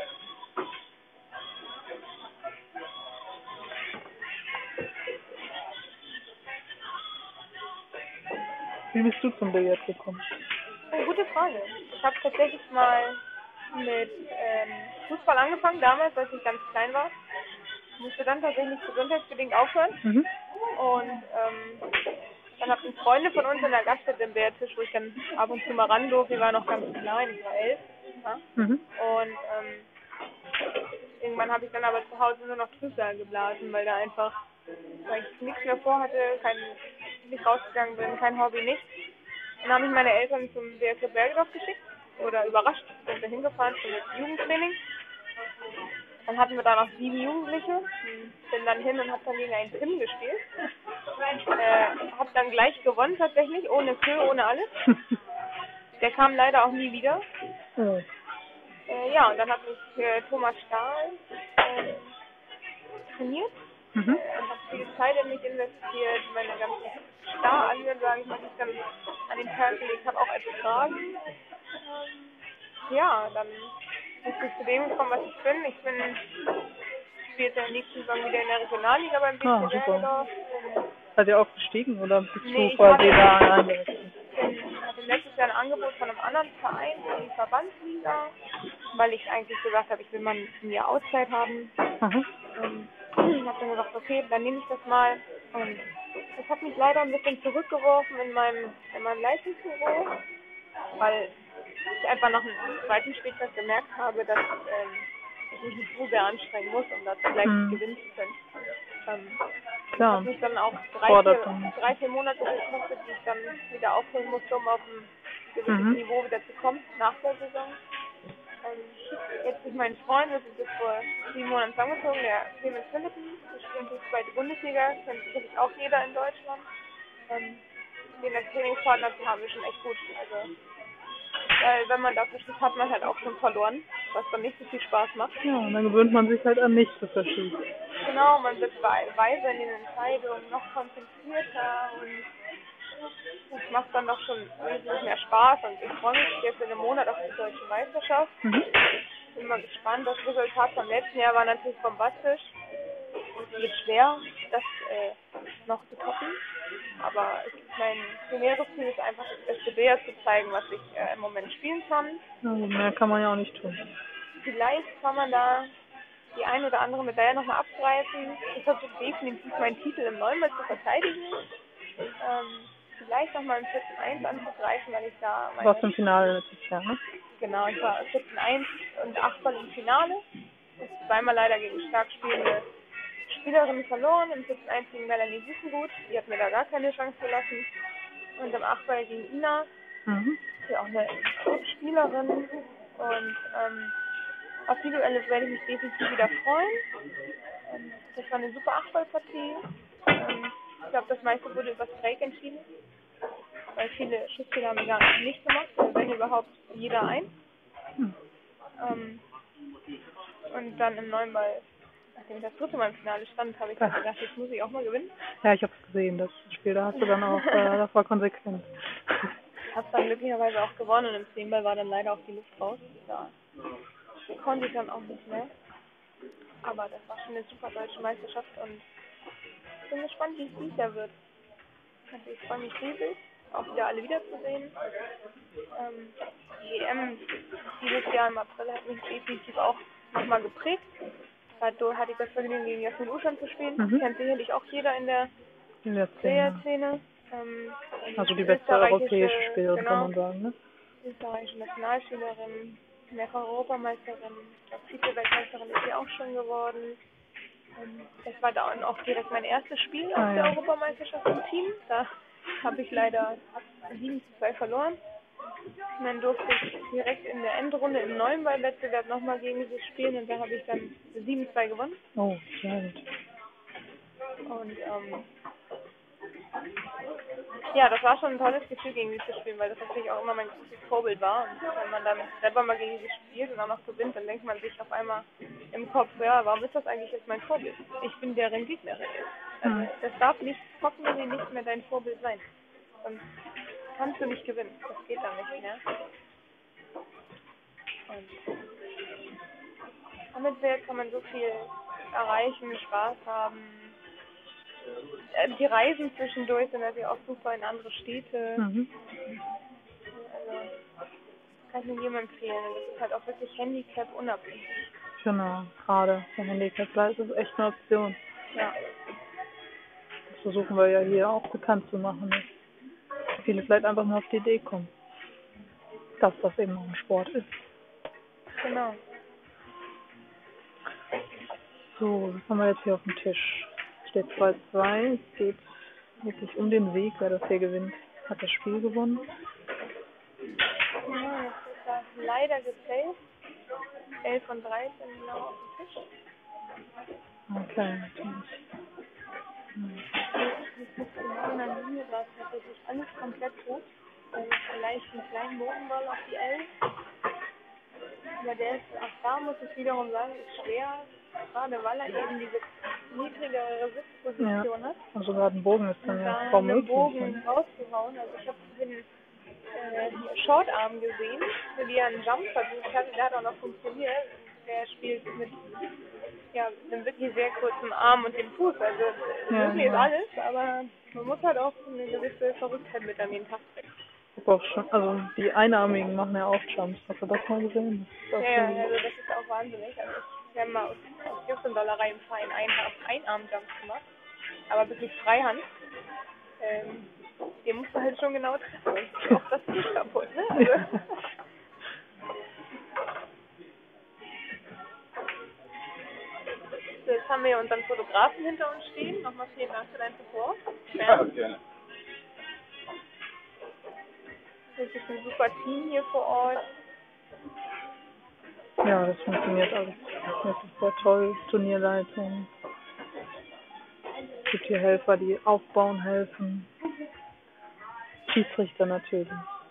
Wie bist du zum Billard gekommen? Oh, gute Frage. Ich habe tatsächlich mal mit Fußball angefangen, damals, als ich ganz klein war. Musste dann tatsächlich gesundheitsbedingt aufhören. Und dann hatten Freunde von uns in der Gaststätte im Billardtisch, wo ich dann ab und zu mal ran durfte. Die war noch ganz klein, ich war 11. Ja? Und irgendwann habe ich dann aber zu Hause nur noch Trübsal geblasen, weil ich nichts mehr vorhatte, nicht rausgegangen bin, kein Hobby, nichts. Dann habe ich meine Eltern zum BSC Bergedorf geschickt oder überrascht, sind wir hingefahren zum Jugendtraining. Dann hatten wir da noch 7 Jugendliche, bin dann hin und habe dann gegen einen Tim gespielt. Habe dann gleich gewonnen tatsächlich, ohne Kö, ohne alles. Der kam leider auch nie wieder. Ja, und dann hat mich Thomas Stahl trainiert. Und habe viel Zeit in mich investiert, meine ganzen Starallüren, sage ich mal, die ich dann an den Tag gelegt habe, auch ertragen. Ja, dann ist es zu dem gekommen, was ich bin. Ich spiele in der nächsten Saison wieder in der Regionalliga beim BSC Bergedorf. Hat er auch gestiegen oder bist du quasi da reingewechselt? Ich hatte letztes Jahr ein Angebot von einem anderen Verein für die Verbandsliga, weil ich eigentlich gesagt habe, ich will mal ein Jahr Auszeit haben. Ich habe dann gesagt, okay, dann nehme ich das mal. Und das hat mich leider ein bisschen zurückgeworfen in meinem Leistungsniveau, weil ich einfach nach dem zweiten Spieltag gemerkt habe, dass ich mich nicht so sehr anstrengen muss, um das gleich gewinnen zu können. klar. Hat mich dann auch Fordert 3-4 Monate gekostet, die ich dann wieder aufholen musste, um auf ein gewisses Niveau wieder zu kommen, nach der Saison. Jetzt ist mein Freund, das ist jetzt vor 7 Monaten zusammengezogen, der Clemens Philippen, der spielt die zweite Bundesliga, kennt sicherlich auch jeder in Deutschland. Den als Trainingspartner zu haben, ist schon echt gut. Also, weil wenn man da verschießt, hat man halt auch schon verloren, was dann nicht so viel Spaß macht. Ja, und dann gewöhnt man sich halt an nicht zu verschießen. Genau, man wird weiser in den Entscheidungen, noch konzentrierter und das macht dann doch schon wesentlich mehr Spaß und ich freue mich jetzt in einem Monat auf die Deutsche Meisterschaft. Bin mal gespannt. Das Resultat vom letzten Jahr war natürlich bombastisch. Es wird schwer, das noch zu toppen. Aber mein primäres Ziel ist einfach, das SCB zu zeigen, was ich im Moment spielen kann. Ja, mehr kann man ja auch nicht tun. Vielleicht kann man da die ein oder andere Medaille nochmal abgreifen. Ich versuche definitiv meinen Titel im Neunmal zu verteidigen. Vielleicht nochmal im 14-1 anzugreifen, weil ich da... Du warst im Finale letztes Jahr, ne? Genau, ich war 14-1 und 8-mal im Finale. Ich zweimal leider gegen stark spielende Spielerinnen verloren. Im 14-1 gegen Melanie Wiesengut, die hat mir da gar keine Chance gelassen. Und im 8-mal gegen Ina, die auch eine gute Spielerin. Und auf die Duelle werde ich mich definitiv wieder freuen. Das war eine super 8-Ball-Partie. Ich glaube, das meiste wurde über Break entschieden. Weil viele Schussfehler haben wir gar nicht gemacht, wenn überhaupt jeder ein. Und dann im 9-Ball, nachdem ich das dritte Mal im Finale stand, habe ich dann gedacht, jetzt muss ich auch mal gewinnen. Ja, ich habe es gesehen, das Spiel, da hast du dann auch, das war konsequent. Ich habe dann glücklicherweise auch gewonnen und im 10-Ball war dann leider auch die Luft raus. Da konnte ich dann auch nicht mehr. Aber das war schon eine super deutsche Meisterschaft und ich bin gespannt, wie es dieses Jahr wird. Also ich freue mich riesig, auch wieder alle wiederzusehen. Die EM dieses Jahr im April hat mich definitiv auch nochmal geprägt. Da hatte ich das Vergnügen, gegen Jasmin Uschan zu spielen. Kennt sicherlich auch jeder in der Szene. Also die beste europäische Spielerin, kann man sagen, ne? Österreichische Nationalspielerin, mehrfache Europameisterin, ich glaube Vize-Weltmeisterin ist sie auch schon geworden. Das war dann auch direkt mein erstes Spiel auf der Europameisterschaft im Team. Da habe ich leider 7-2 verloren. Und dann durfte ich direkt in der Endrunde im 9-Ball-Wettbewerb nochmal gegen sie spielen und da habe ich dann 7-2 gewonnen. Oh, sehr gut. Und ja, das war schon ein tolles Gefühl, gegen sie zu spielen, weil das natürlich auch immer mein großes Vorbild war. Und wenn man dann selber mal gegen sie spielt und auch noch gewinnt, dann denkt man sich auf einmal im Kopf, ja, warum ist das eigentlich jetzt mein Vorbild? Ich bin deren Gegnerin. Also, das darf nicht hoffentlich nicht mehr dein Vorbild sein. Sonst kannst du nicht gewinnen. Das geht dann nicht mehr. Und damit kann man so viel erreichen, Spaß haben. Die Reisen zwischendurch sind natürlich auch super in andere Städte. Also kann ich nur jedem empfehlen. Und das ist halt auch wirklich Handicap-unabhängig. Genau, gerade der Handicap ist echt eine Option. Ja. Das versuchen wir ja hier auch bekannt zu machen. Dass viele vielleicht einfach nur auf die Idee kommen, dass das eben auch ein Sport ist. Genau. So, was haben wir jetzt hier auf dem Tisch? Steht 2-2, es geht wirklich um den Sieg, wer das hier gewinnt, hat das Spiel gewonnen. Ja, jetzt ist das leider gezählt. 11 von 13 genau auf dem Tisch. Okay, natürlich. Ich muss genau in der Linie war es tatsächlich alles komplett hoch. Also vielleicht einen kleinen Bogenball auf die 11. Aber der ist, auch da muss ich wiederum sagen, ist schwer. Gerade weil er eben diese niedrigere Sitzposition hat. Also gerade ein Bogen ist dann ja kaum möglich. Bogen rauszuhauen. Also ich habe den Shortarm gesehen, wie er einen Jump versucht hat. Der hat auch noch funktioniert. Der spielt mit einem wirklich sehr kurzen Arm und dem Fuß. Also möglich ist alles, aber man muss halt auch eine gewisse Verrücktheit mit an den Tag bringen. Ich habe auch schon, also die Einarmigen machen ja auch Jumps. Hast du das mal gesehen? Das also das ist auch wahnsinnig. Also wir haben mal aus Jux und Dollerei im Verein Einarm-Jumps gemacht, aber wirklich Freihand. Den musst du halt schon genau treffen. Auch das ist kaputt, ne? Also. So, jetzt haben wir unseren Fotografen hinter uns stehen. Nochmal vielen Dank für deinen Support. Ja, gerne. Wirklich ein super Team hier vor Ort. Ja, das funktioniert alles. Das ist sehr toll. Turnierleitung. Es gibt hier Helfer, die aufbauen helfen. Schiedsrichter natürlich.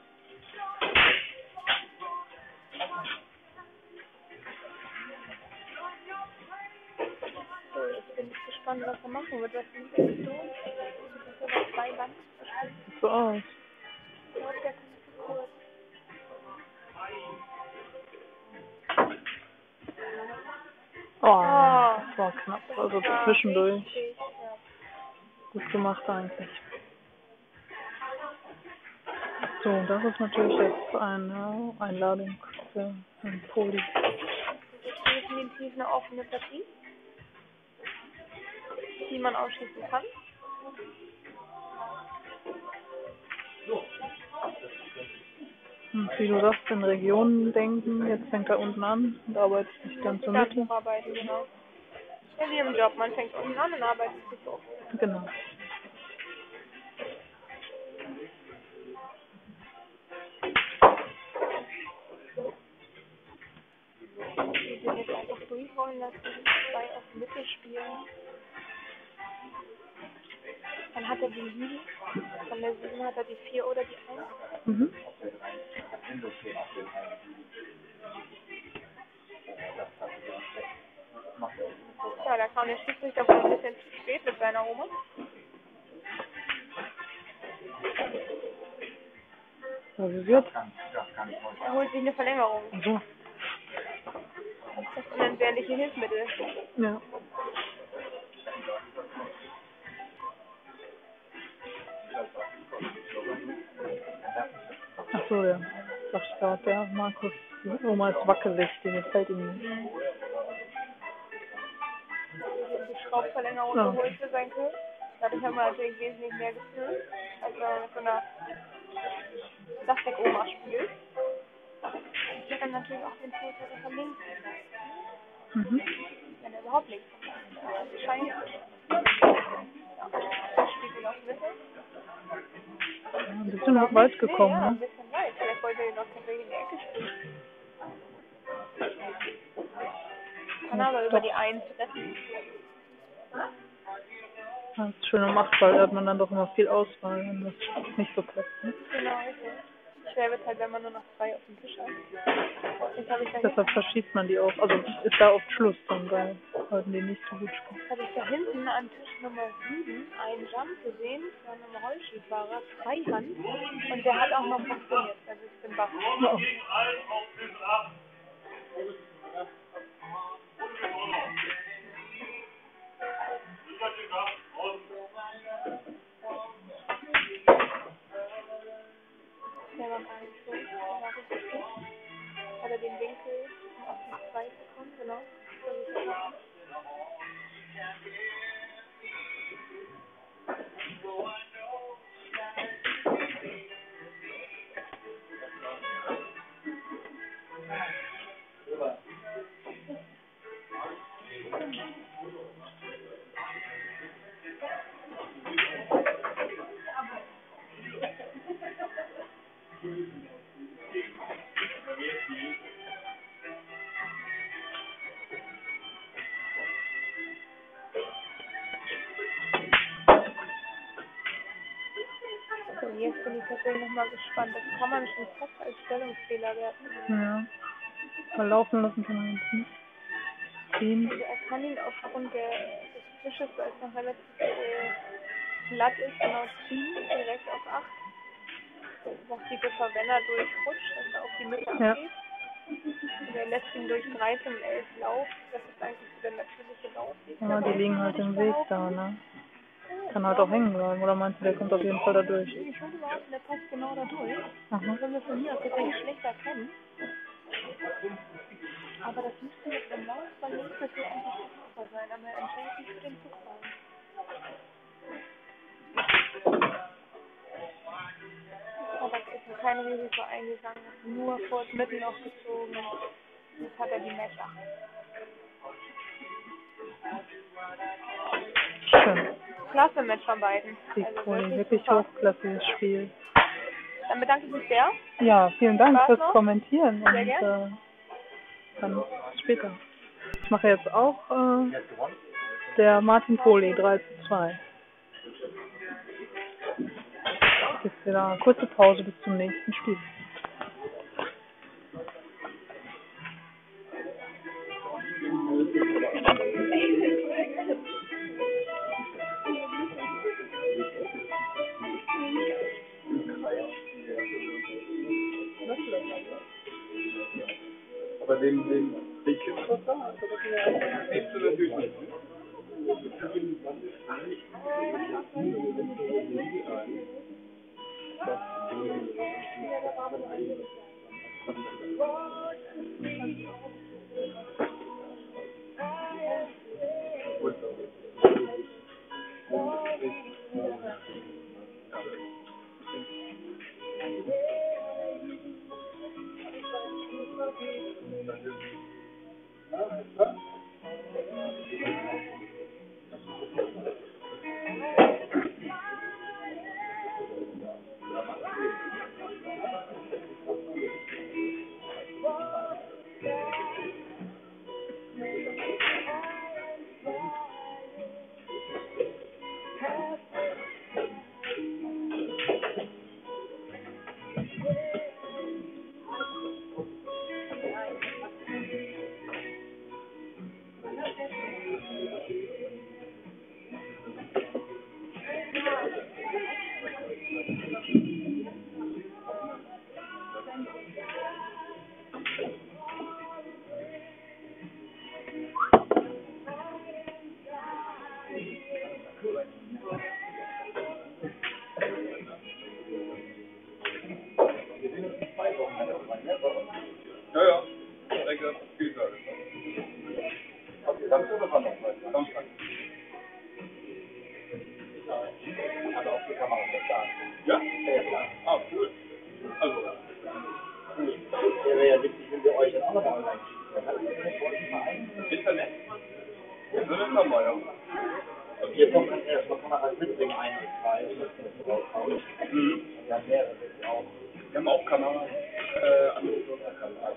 So, jetzt bin ich gespannt, was er machen wird. Was ist das so? Das ist 2 Band. Sieht so aus. Ja, der kommt zu kurz. Oh, das war knapp. Also zwischendurch. Richtig, ja. Gut gemacht eigentlich. So, das ist natürlich jetzt eine Einladung für ein Podi. Das ist definitiv eine offene Partie, die man ausschließen kann. Und wie du sagst, in Regionen denken, jetzt fängt er unten an und arbeitet sich dann zur Mitte. Arbeiten, genau. Ja, wie im Job, man fängt unten an und arbeitet sich hoch. Genau. Die sind jetzt einfach durchrollen lassen, 2 auf die Mitte spielen. Dann hat er die 7, von der 7 hat er die 4 oder die 1. Mhm. Ja, da kam der Schiedsrichter wohl ein bisschen zu spät mit seiner Oma. Was ist jetzt? Er holt sich eine Verlängerung. So. Das unentbehrliche Hilfsmittel. Ja. Ach so, ja. Sag ich gerade, der Markus, die Oma ist wackelig, die gefällt ihm nicht. Die Schraubverlängerung geholt für sein Grill. Dadurch haben wir natürlich wesentlich mehr Gefühl, als wenn man mit so einer Plastik-Oma spielt. Die hat dann natürlich auch den Vorteil, dass er links ist. Mhm. Wenn er überhaupt links ist. Scheint. Ja, spielt ihn auf Mitte. Ja, ein bisschen weit gekommen, Ja, ein ne? bisschen weit. Vielleicht wollte er ihn noch tatsächlich in die Ecke spielen. Kann aber über die 1 retten. Das ist schön am Achtball, da hat man dann doch immer viel Auswahl, wenn das nicht so passt. Ne? Genau, richtig. Schwer wird halt, wenn man nur noch 2 auf dem Tisch hat. Jetzt habe ich da Deshalb verschießt man die auch. Also ist da oft Schluss dann bei Leuten, die nicht so gut spielen. habe ich da hinten an Tisch Nummer 7 einen Jump gesehen von einem Rollschuhfahrer, Freihand, und der hat auch noch funktioniert. Also ich bin baff. Ja. Der war gar nicht so. Der war richtig gut. Hat er den Winkel auf die 2 bekommen, genau. Das ist so. So, jetzt bin ich tatsächlich nochmal gespannt. Das kann man schon fast als Stellungsfehler werten. Ja. Mal laufen lassen kann man jetzt nicht. Ziehen. Also er kann ihn aufgrund des Tisches, weil es noch relativ glatt ist, genau ziehen, direkt auf 8. Das ist auch die Gefahr, wenn er durchrutscht, dass er auf die Mitte abgeht. Und er lässt ihn durch 13 und 11 laufen. Das ist eigentlich so der natürliche Lauf. Ja, die liegen halt im Weg da, ne? Kann halt auch hängen bleiben, oder meinst du, der kommt auf jeden Fall da durch? Ich würde behaupten, der passt genau da durch. Aha. Wenn wir von hier aus tatsächlich schlecht erkennen. Aber das müsste mit dem Lauf bei links natürlich eigentlich super sein, aber er entscheidet sich für den Zugfall. Aber es ist kein Risiko eingegangen, nur vor das Mittel noch gezogen. Jetzt hat er die Match 8. Schön. Klasse Match von beiden. Freakpool, wirklich super. hochklassiges Spiel. Dann bedanke ich mich sehr. Ja, vielen Dank Spaß fürs noch? Kommentieren Sehr und dann bis später. Ich mache jetzt auch der Martin Poli 3:2. Jetzt wieder eine kurze Pause bis zum nächsten Spiel. Aber den Kids was da? Siehst du natürlich nicht. Ja, ja. Ich denke, das ist viel Service. Okay, dann ist das noch mal. Samstag. Hat auch die Kamera da. Ja? Ja, klar. Ah, cool. Also. Cool. Wäre ja wichtig, wenn wir euch dann auch nochmal online schicken. Internet. Wir sind jetzt dabei, ja. Und ihr kommt dann erst noch Kameras mitbringen, 1 und 2. Mhm. Wir haben mehrere auch. Wir haben auch Kameras. Anrufe und Kameras.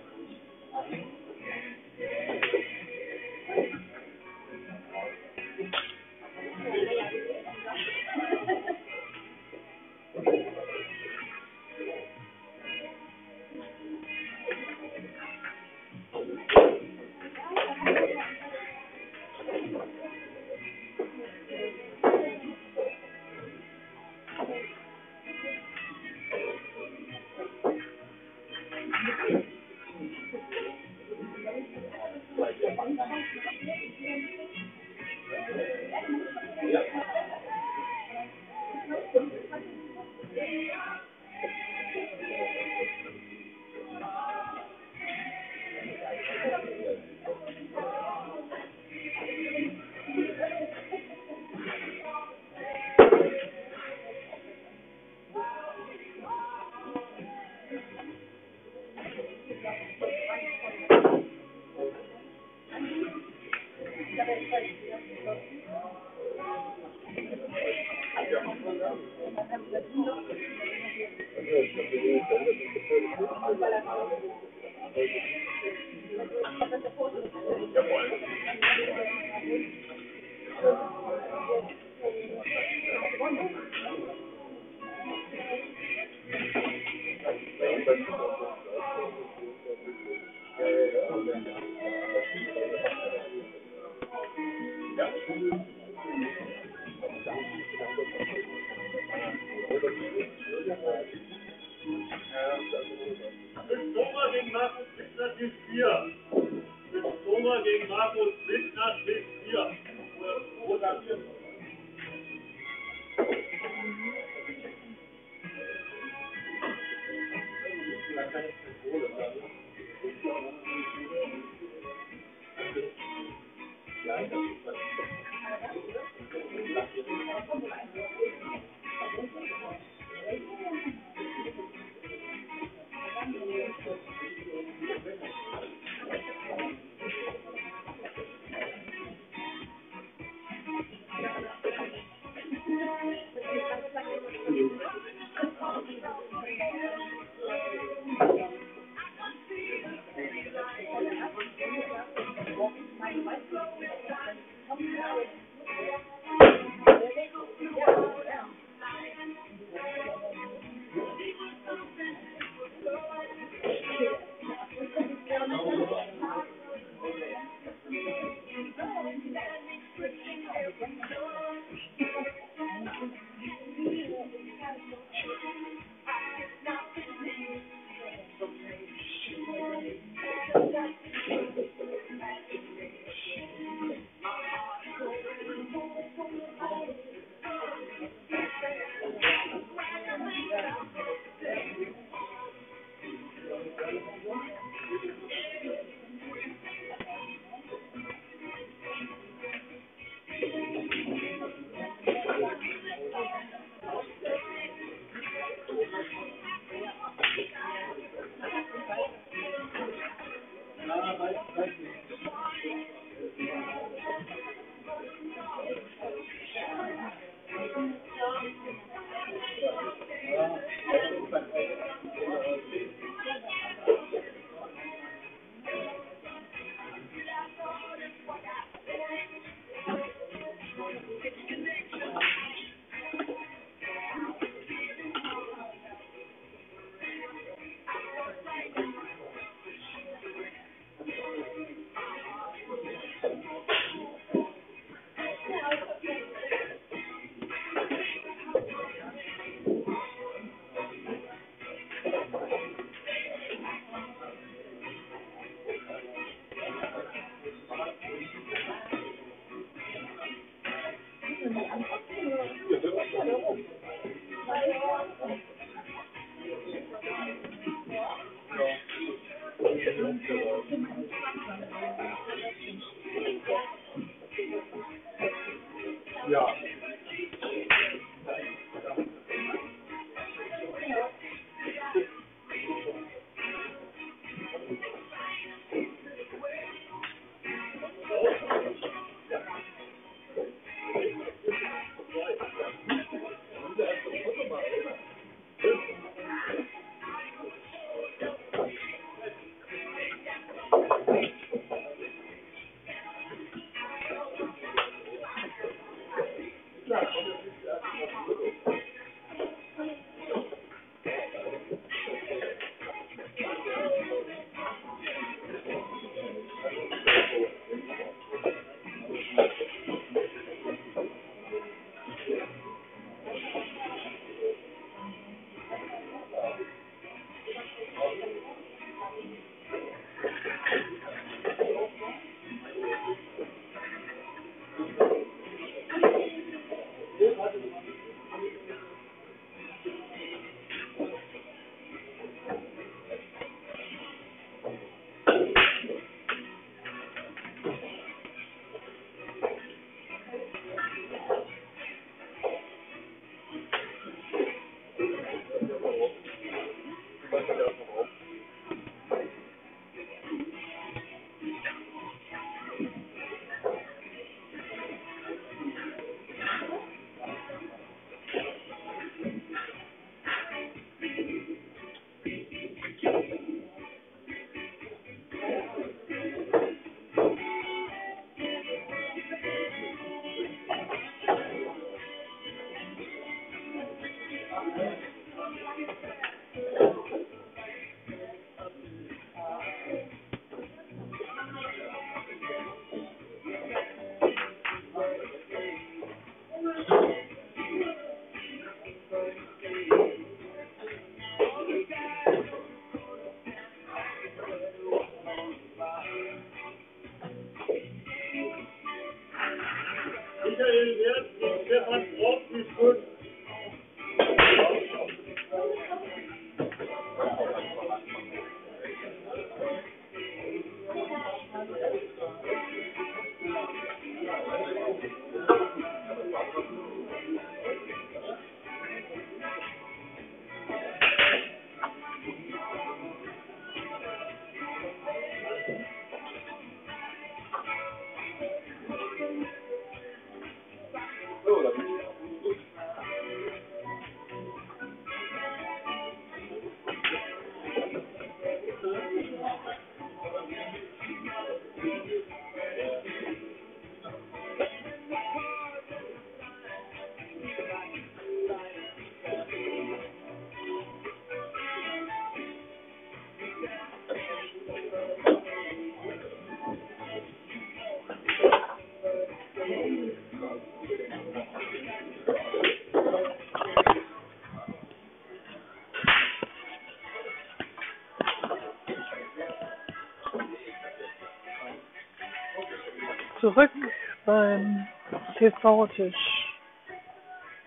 Zurück beim TV-Tisch.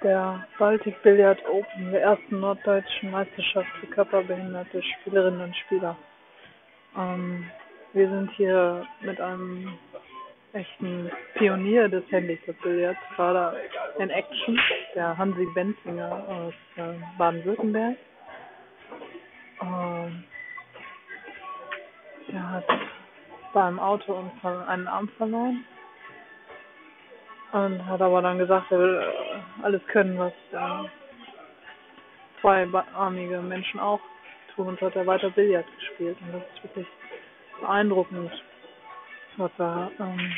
der Baltic Billiard Open, der ersten norddeutschen Meisterschaft für körperbehinderte Spielerinnen und Spieler. Wir sind hier mit einem echten Pionier des Handicap-Billards gerade in Action, der Hansi Benzinger aus Baden-Württemberg. Er hat beim Autounfall einen Arm verloren und hat aber dann gesagt, er will alles können, was zweiarmige Menschen auch tun, und hat er weiter Billard gespielt. Und das ist wirklich beeindruckend, was er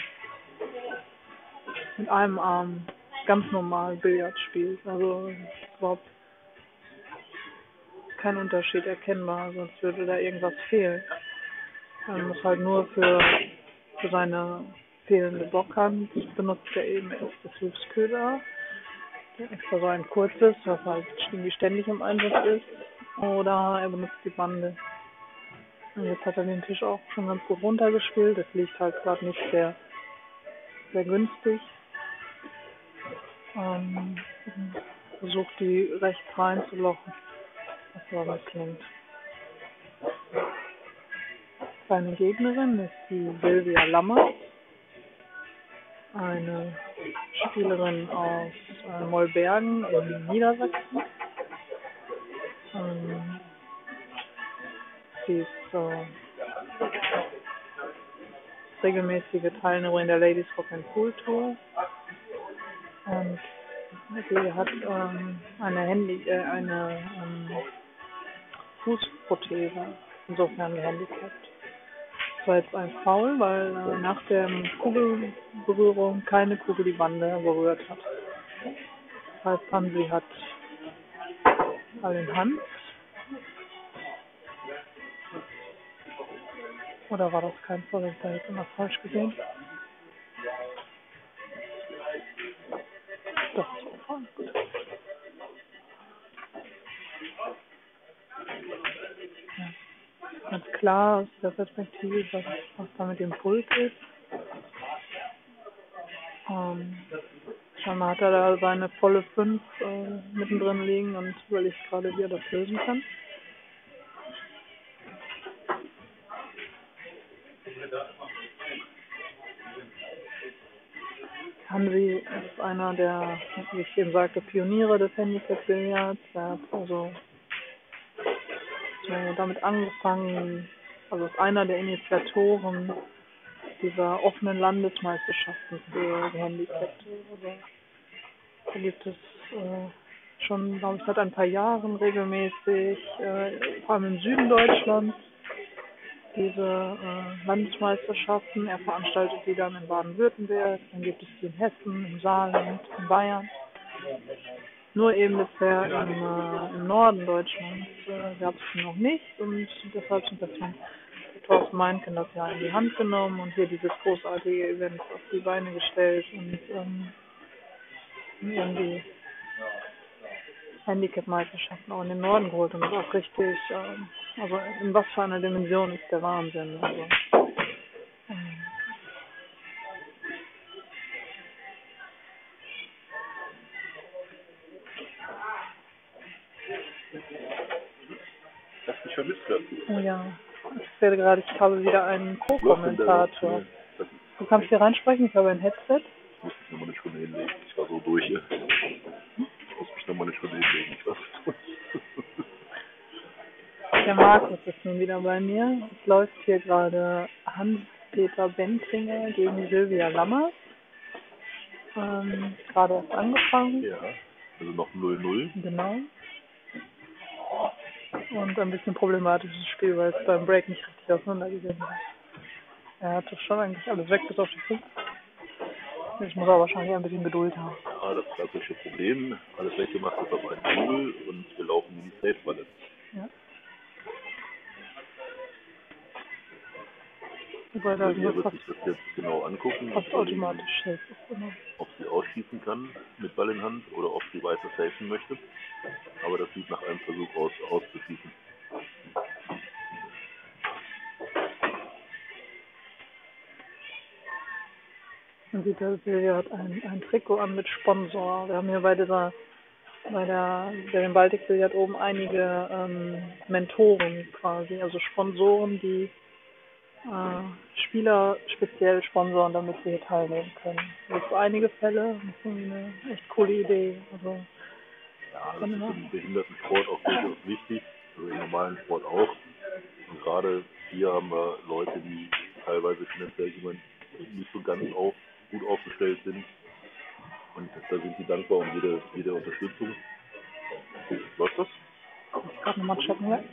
mit einem Arm ganz normal Billard spielt. Also überhaupt kein Unterschied erkennbar, sonst würde da irgendwas fehlen. Er muss halt nur für seine fehlende Bockhand benutzt er eben erst das Hilfsköder, extra so ein kurzes, was halt irgendwie ständig im Einsatz ist, oder er benutzt die Bande. Und jetzt hat er den Tisch auch schon ganz gut runtergespielt, das liegt halt gerade nicht sehr, sehr günstig. Versucht die rechts reinzulochen, was aber misslingt. Seine Gegnerin ist die Silvia Lammer, eine Spielerin aus Mollbergen in Niedersachsen. Sie ist regelmäßige Teilnehmerin der Ladies Rock and Pool Tour und sie hat eine Fußprothese, insofern gehandicapt. Das war jetzt ein Foul, weil nach der Kugelberührung keine Kugel die Bande berührt hat. Das heißt, Hansi hat Ball in Hand. Oder war das kein Foul? Ich habe jetzt immer falsch gesehen. Doch, das war Foul. Gut. Ganz klar aus der Perspektive, was da mit dem Puls ist. Scheinbar hat er da seine volle 5 mittendrin liegen und überlegt gerade, wie er das lösen kann. Hansi ist einer der, wie ich eben sagte, Pioniere des Handicap-Billards. Er hat also damit angefangen, also ist einer der Initiatoren dieser offenen Landesmeisterschaften für Gehandicapte. Also, da gibt es schon, glaube ich, seit ein paar Jahren regelmäßig, vor allem im Süden Deutschlands, diese Landesmeisterschaften. Er veranstaltet die dann in Baden-Württemberg, dann gibt es die in Hessen, im Saarland, in Bayern. Nur eben bisher im Norden Deutschlands gab es sie noch nicht, und deshalb sind das von Thorsten Meinken das Jahr in die Hand genommen und hier dieses großartige Event auf die Beine gestellt und irgendwie Handicap-Meisterschaften auch in den Norden geholt, und das auch richtig, also in was für einer Dimension ist der Wahnsinn. Also, Hast du dich vermisst gerade? oh ja, ich habe wieder einen Co-Kommentator. Du kannst hier reinsprechen, ich habe ein Headset. Ich muss mich nochmal eine Stunde hinlegen. Ich war so durch hier. Ich muss mich nochmal eine Stunde hinlegen. Ich war so durch. Der Markus ist nun wieder bei mir. Es läuft hier gerade Hans-Peter Benzinger gegen Silvia Lammer. Gerade erst angefangen. Ja, also noch 0-0. Genau. Und ein bisschen problematisches Spiel, weil es beim Break nicht richtig auseinandergegangen ist. Er hat doch schon eigentlich alles weg bis auf die 5. Jetzt muss er wahrscheinlich ein bisschen Geduld haben. Ja, das klassische Problem. Alles weggemacht ist auf einen Kugel und wir laufen in die Safe-Falle. Ja. Wobei da Ihr wird sich das jetzt genau angucken, fast automatisch safe ist. Genau. Ob sie ausschießen kann mit Ball in Hand oder ob sie weiter safen möchte. Aber das sieht nach einem Versuch aus, auszuschießen. Man sieht, Silvia hat ein Trikot an mit Sponsor. Wir haben hier bei dieser bei dem Baltic-Billard oben einige Mentoren quasi, also Sponsoren, die Spieler speziell sponsoren, damit sie hier teilnehmen können. Das ist einige Fälle, das ist irgendwie eine echt coole Idee. Also, Ja, das ist im Behindertensport auch durchaus wichtig, also im normalen Sport auch. Und gerade hier haben wir Leute, die teilweise finanziell nicht so ganz gut aufgestellt sind. Und da sind sie dankbar um jede Unterstützung. Was ist das? ich gerade nochmal checken, ja.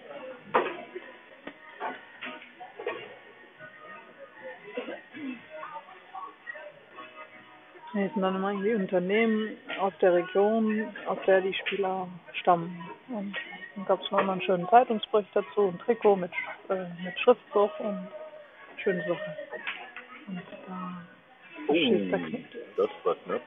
Nee, es sind dann immer irgendwie Unternehmen aus der Region, aus der die Spieler stammen. Und dann gab es noch immer einen schönen Zeitungsbericht dazu, ein Trikot mit Schriftzug und schöne Sache. Und da schießt der Knick. Das war knapp.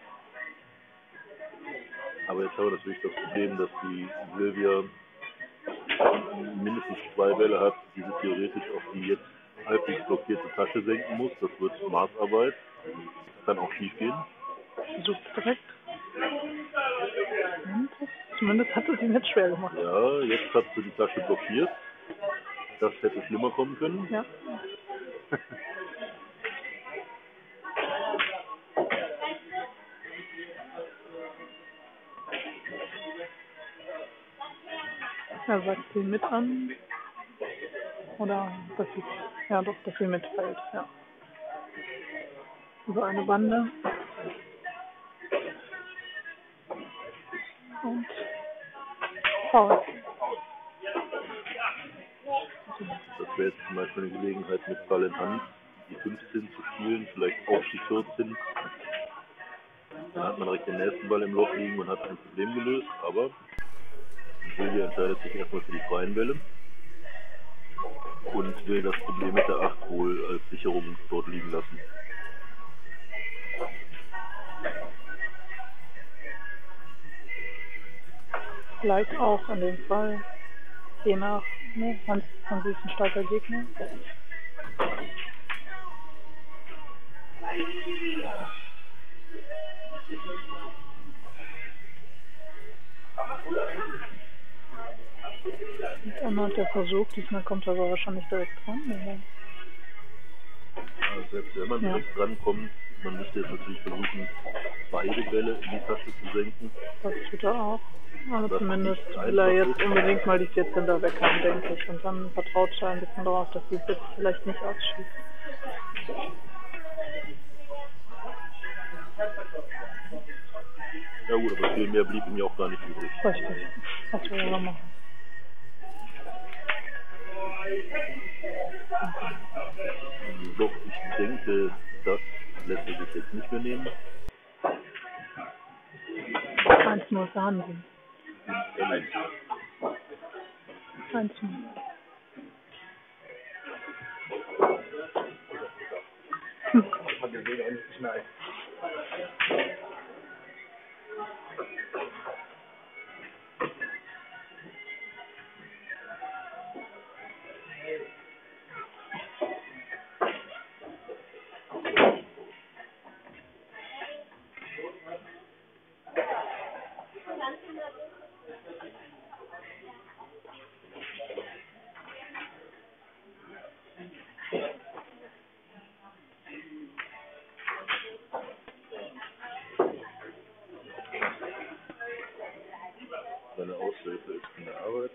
Aber jetzt haben wir natürlich das Problem, dass die Silvia mindestens 2 Bälle hat, die sie theoretisch auf die jetzt halbwegs blockierte Tasche senken muss. Das wird Maßarbeit. Das kann auch schief gehen. Versucht direkt. Und zumindest hat es ihm jetzt schwer gemacht. Ja, jetzt hat sie die Tasche blockiert. Das hätte schlimmer kommen können. Ja. Ja, sagt sie mit an? Oder dass sie, ja doch, dass sie mitfällt, ja. Über eine Bande. Und Foul. Das wäre jetzt zum Beispiel eine Gelegenheit, mit Ball in Hand die 15 zu spielen, vielleicht auch die 14. Dann hat man direkt den nächsten Ball im Loch liegen und hat ein Problem gelöst, aber Silvia entscheidet sich erstmal für die freien Bälle und will das Problem mit der 8 wohl als Sicherung dort liegen lassen. Vielleicht auch in dem Fall, je nach, ne, Hans ist ein starker Gegner. Und einmal hat er versucht, diesmal kommt er aber wahrscheinlich direkt dran. Ja, selbst wenn man direkt drankommt, man müsste jetzt natürlich versuchen, beide Bälle in die Tasche zu senken. Das tut er auch. Aber zumindest will er jetzt unbedingt mal die 14 da weg haben, denke ich. Und dann vertraut er ein bisschen darauf, dass die jetzt vielleicht nicht ausschießt. Ja gut, aber viel mehr blieb ihm ja auch gar nicht übrig. Richtig. Was will er machen? Doch, ich denke, das lässt er sich jetzt nicht mehr nehmen. 1-0 für Hansi. 1-0. Hat gesehen, auch nicht geschneit. Seine Aushilfe ist in der Arbeit.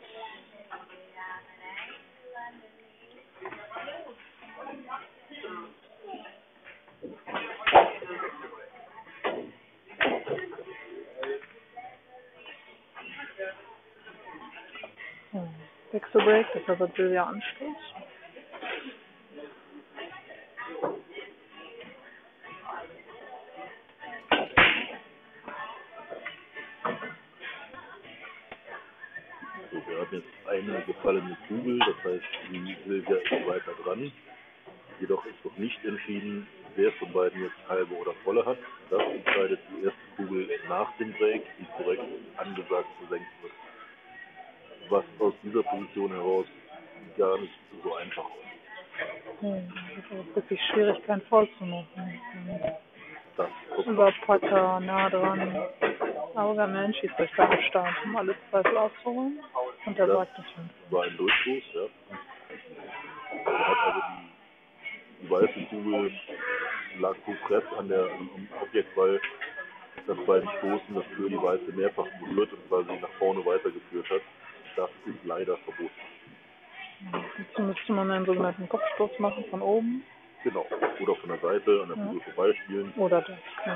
So, Wechselbreak, das hat Silvia Anstoß. So, wir haben jetzt eine gefallene Kugel, das heißt, die Silvia ist weiter dran. Jedoch ist noch nicht entschieden, wer von beiden jetzt halbe oder volle hat. Das entscheidet die erste Kugel nach dem Break, die korrekt angesagt zu senken wird. Was aus dieser Position heraus gar nicht so einfach ist. Das ist auch wirklich schwierig, kein Foul zu machen. Das kommt Über Putter, nah dran. Aber wir haben ja einen Schiedsrichter gestartet, um alle Zweifel auszuräumen. Und der Ja. sagt das schon. War ein Durchstoß, ja. Er hat also die weiße Kugel lag kompress am Objektball, das beim Stoßen das für die weiße mehrfach berührt und quasi nach vorne weitergeführt hat. Das ist leider verboten. Dazu müsste man einen sogenannten Kopfstoß machen von oben. Genau. Oder von der Seite an der Kugel vorbeispielen. Oder das. Ja. Ja.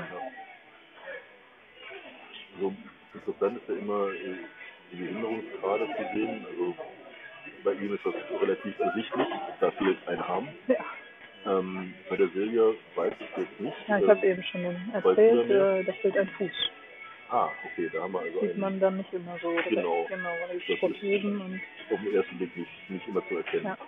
So interessant ist ja immer die Behinderungsgrade zu sehen. Also bei ihm ist das relativ ersichtlich. Da fehlt ein Arm. Ja. Bei der Silja weiß ich jetzt nicht. Ja, ich habe eben schon erzählt, da fehlt ein Fuß. Ah, okay, da haben wir also Sieht man dann nicht immer so direkt. Genau. Genau, weil Das die ist Prothesen und auf den ersten Blick nicht immer zu erkennen. ja.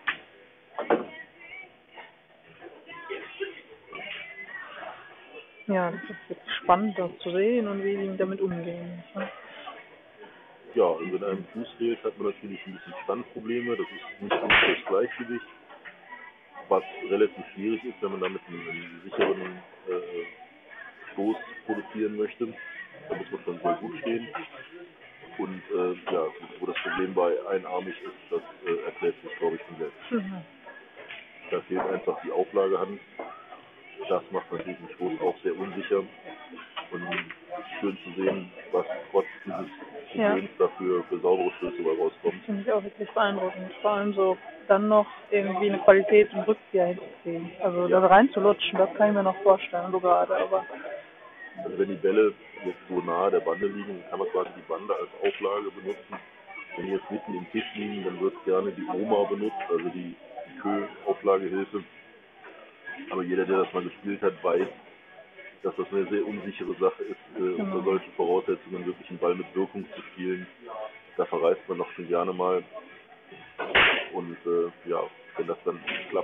Ja, das ist jetzt spannend, das zu sehen und wie die damit umgehen. Ja, und wenn einem Fuß fehlt, hat man natürlich ein bisschen Standprobleme. Das ist nicht gut fürs Gleichgewicht. Was relativ schwierig ist, wenn man damit einen sicheren Stoß produzieren möchte. Da muss man schon sehr gut stehen. Und ja, wo das Problem bei einarmig ist, das erklärt sich, glaube ich, von selbst. Mhm. Da fehlt einfach die Auflagehand. Das macht natürlich den Stoß auch sehr unsicher. Und schön zu sehen, was trotz dieses Problems dafür für saubere Stöße dabei rauskommt. Finde ich auch wirklich beeindruckend. Vor allem so dann noch irgendwie eine Qualität im Rückzieher hinzukriegen. Also da reinzulutschen, das kann ich mir noch vorstellen, so gerade. Aber also wenn die Bälle jetzt so nahe der Bande liegen, kann man quasi die Bande als Auflage benutzen. Wenn die jetzt mitten im Tisch liegen, dann wird gerne die OMA benutzt, also die Kö-Auflagehilfe. Aber jeder, der das mal gespielt hat, weiß, dass das eine sehr unsichere Sache ist, unter solchen Voraussetzungen wirklich einen Ball mit Wirkung zu spielen. Da verreist man noch schon gerne mal. Und ja, wenn das dann klappt,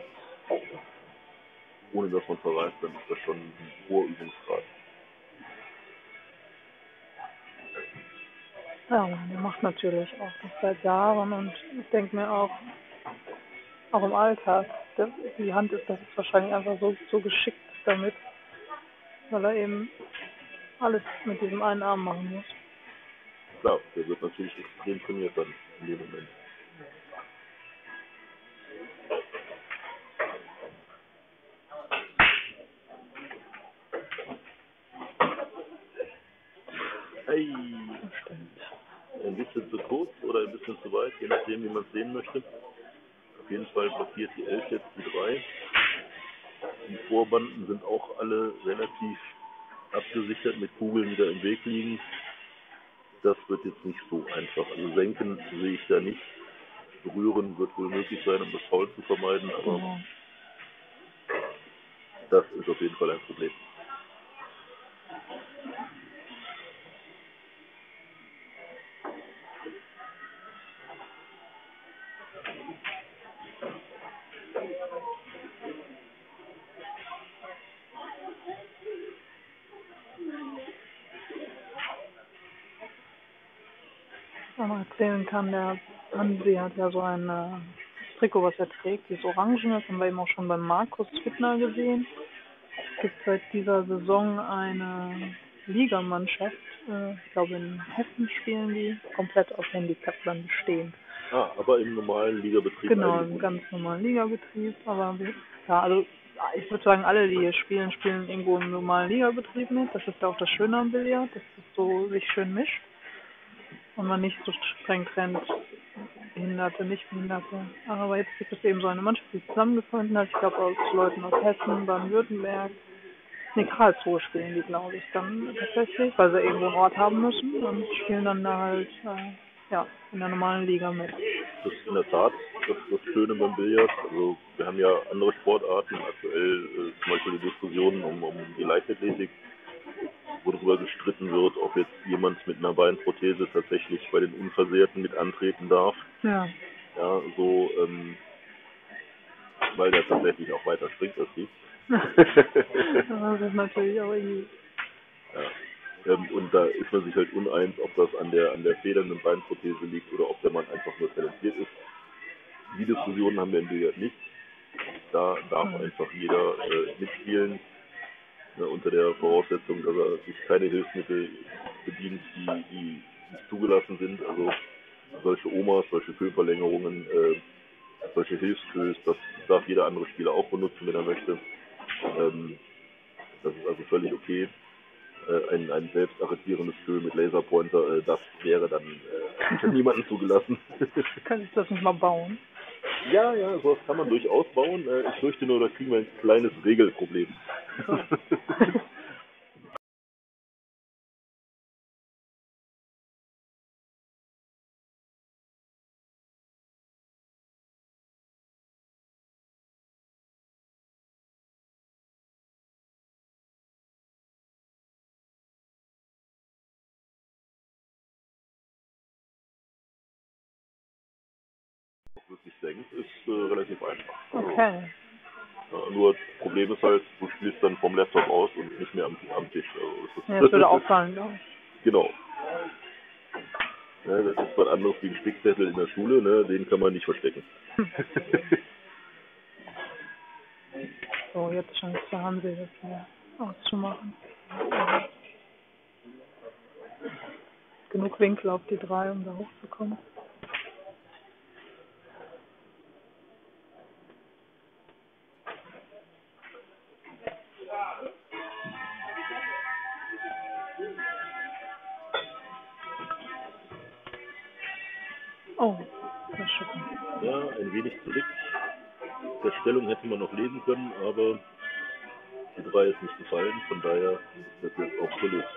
ohne dass man verreist, dann ist das schon ein hoher Übungsgrad. ja, der macht natürlich auch das seit Jahren und ich denke mir auch im Alltag, die Hand ist das wahrscheinlich einfach so geschickt damit, weil er eben alles mit diesem einen Arm machen muss. Klar, der wird natürlich extrem trainiert dann in dem Moment. Hey! Ein bisschen zu kurz oder ein bisschen zu weit, je nachdem, wie man es sehen möchte. Auf jeden Fall blockiert die 11 jetzt die 3. Die Vorbanden sind auch alle relativ abgesichert mit Kugeln, die da im Weg liegen. Das wird jetzt nicht so einfach. Also senken sehe ich da nicht. Berühren wird wohl möglich sein, um das Foul zu vermeiden, aber das ist auf jeden Fall ein Problem. Was man erzählen kann, der Hansi hat ja so ein Trikot, was er trägt, dieses Orangen, das haben wir eben auch schon beim Markus Wittner gesehen. Es gibt seit dieser Saison eine Ligamannschaft, ich glaube in Hessen spielen die, komplett auf Handicap dann bestehend. Ah, aber im normalen Ligabetrieb. Genau, im ganz normalen Ligabetrieb, aber ja, also ich würde sagen, alle, die hier spielen irgendwo im normalen Ligabetrieb mit. Das ist ja auch das Schöne am Billard, dass es so sich schön mischt und man nicht so streng trennt, Behinderte, Nichtbehinderte. Aber jetzt gibt es eben so eine Mannschaft, die zusammengefunden hat, ich glaube aus Leuten aus Hessen, Baden-Württemberg, Karlsruhe spielen die, glaube ich, dann tatsächlich, weil sie irgendwo einen Ort haben müssen und spielen dann da halt in der normalen Liga mit. Das ist in der Tat das Schöne beim Billard. Also wir haben ja andere Sportarten, aktuell zum Beispiel die Diskussionen um die Leichtathletik, wo darüber gestritten wird, ob jetzt jemand mit einer Beinprothese tatsächlich bei den Unversehrten mit antreten darf. Ja. Ja, so, weil der tatsächlich auch weiter springt als die. Das ist natürlich auch irgendwie. Ja. Und da ist man sich halt uneins, ob das an der federnden Beinprothese liegt oder ob der Mann einfach nur talentiert ist. Die Diskussionen haben wir in Billard nicht. Da darf einfach jeder mitspielen, unter der Voraussetzung, dass er sich keine Hilfsmittel bedient, die nicht zugelassen sind. Also solche Omas, solche Kühlverlängerungen, solche Hilfskühls, das darf jeder andere Spieler auch benutzen, wenn er möchte. Das ist also völlig okay. Ein selbst arretierendes Kühl mit Laserpointer, das wäre dann für niemanden zugelassen. Kannst du das nicht mal bauen? Ja, sowas kann man durchaus bauen. Ich fürchte nur, da kriegen wir ein kleines Regelproblem. Wirklich denkt, ist relativ einfach. Okay. Nur das Problem ist halt, du spielst dann vom Laptop aus und nicht mehr am Tisch. Also Ja, das würde auffallen, glaube ich. Genau. Ja, das ist was anderes wie ein Spickzettel in der Schule, ne? Den kann man nicht verstecken. So, jetzt Chance haben sie das hier auszumachen. Genug Winkel auf die 3, um da hochzukommen. Oh, das ist schön. Ja, ein wenig zurück. Der Stellung hätte man noch lesen können, aber die 3 ist nicht gefallen, von daher ist das jetzt auch gelöst.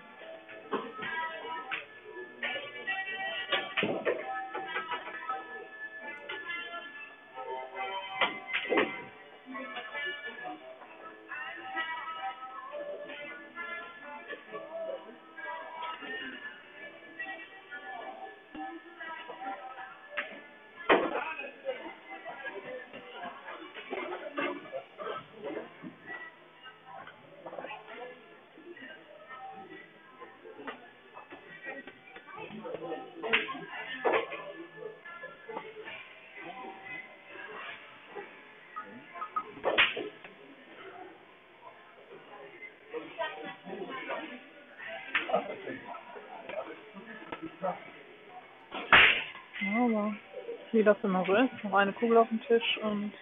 Ja, aber wie das immer so ist, noch eine Kugel auf dem Tisch und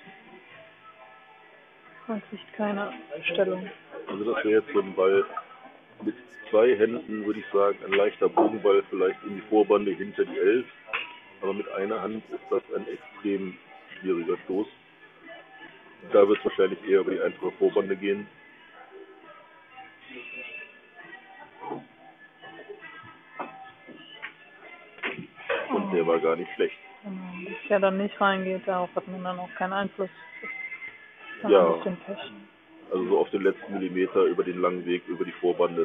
man kriegt keine Stellung. Also das wäre jetzt so ein Ball mit 2 Händen, würde ich sagen, ein leichter Bogenball, vielleicht in die Vorbande hinter die 11. Aber mit einer Hand ist das ein extrem schwieriger Stoß. Da wird es wahrscheinlich eher über die einfache Vorbande gehen. Und der war gar nicht schlecht. Genau, dass der dann nicht reingeht, darauf hat man dann auch keinen Einfluss. Das ist Ja. ein bisschen Pech. Also so auf den letzten Millimeter über den langen Weg, über die Vorbande,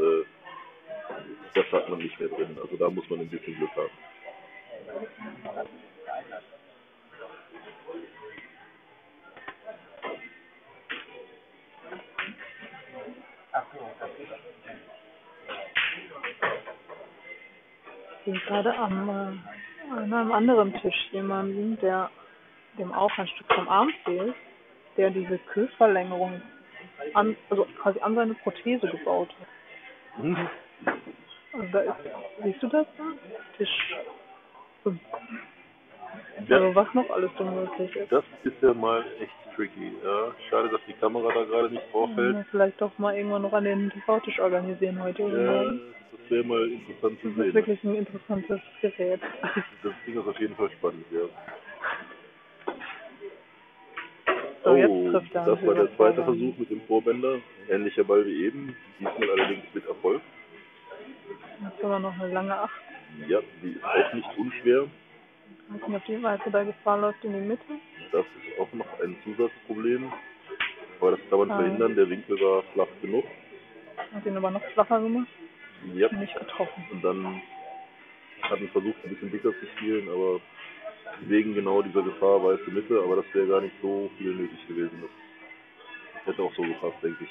das hat man nicht mehr drin. Also da muss man ein bisschen Glück haben. Ich sehe gerade an einem anderen Tisch jemanden, dem auch ein Stück vom Arm fehlt, der diese Kühlverlängerung also quasi an seine Prothese gebaut hat. Mhm. Also da ist, siehst du das da? Tisch 5. Ja. Also was noch alles so möglich ist. Das ist ja mal echt tricky. Ja, schade, dass die Kamera da gerade nicht drauf hält. Ja, vielleicht doch mal irgendwann noch an den TV-Tisch organisieren heute. Ja, das wäre mal interessant zu Das ist sehen. wirklich ein interessantes Gerät. Das Ding ist auf jeden Fall spannend, ja. So, jetzt trifft er. Das war der zweite Versuch mit dem Vorbänder. Ähnlicher Ball wie eben, diesmal allerdings mit Erfolg. Jetzt haben wir noch eine lange 8. Ja, die ist auch nicht unschwer. Ich weiß nicht, ob die Weiße bei Gefahr läuft in die Mitte. Das ist auch noch ein Zusatzproblem. Aber das kann man verhindern, der Winkel war flach genug. Hat ihn aber noch flacher gemacht. Ja. Nicht getroffen. Und dann hat man versucht, ein bisschen dicker zu spielen, aber wegen genau dieser Gefahr weiße Mitte, aber das wäre gar nicht so viel nötig gewesen. Das hätte auch so gepasst, denke ich.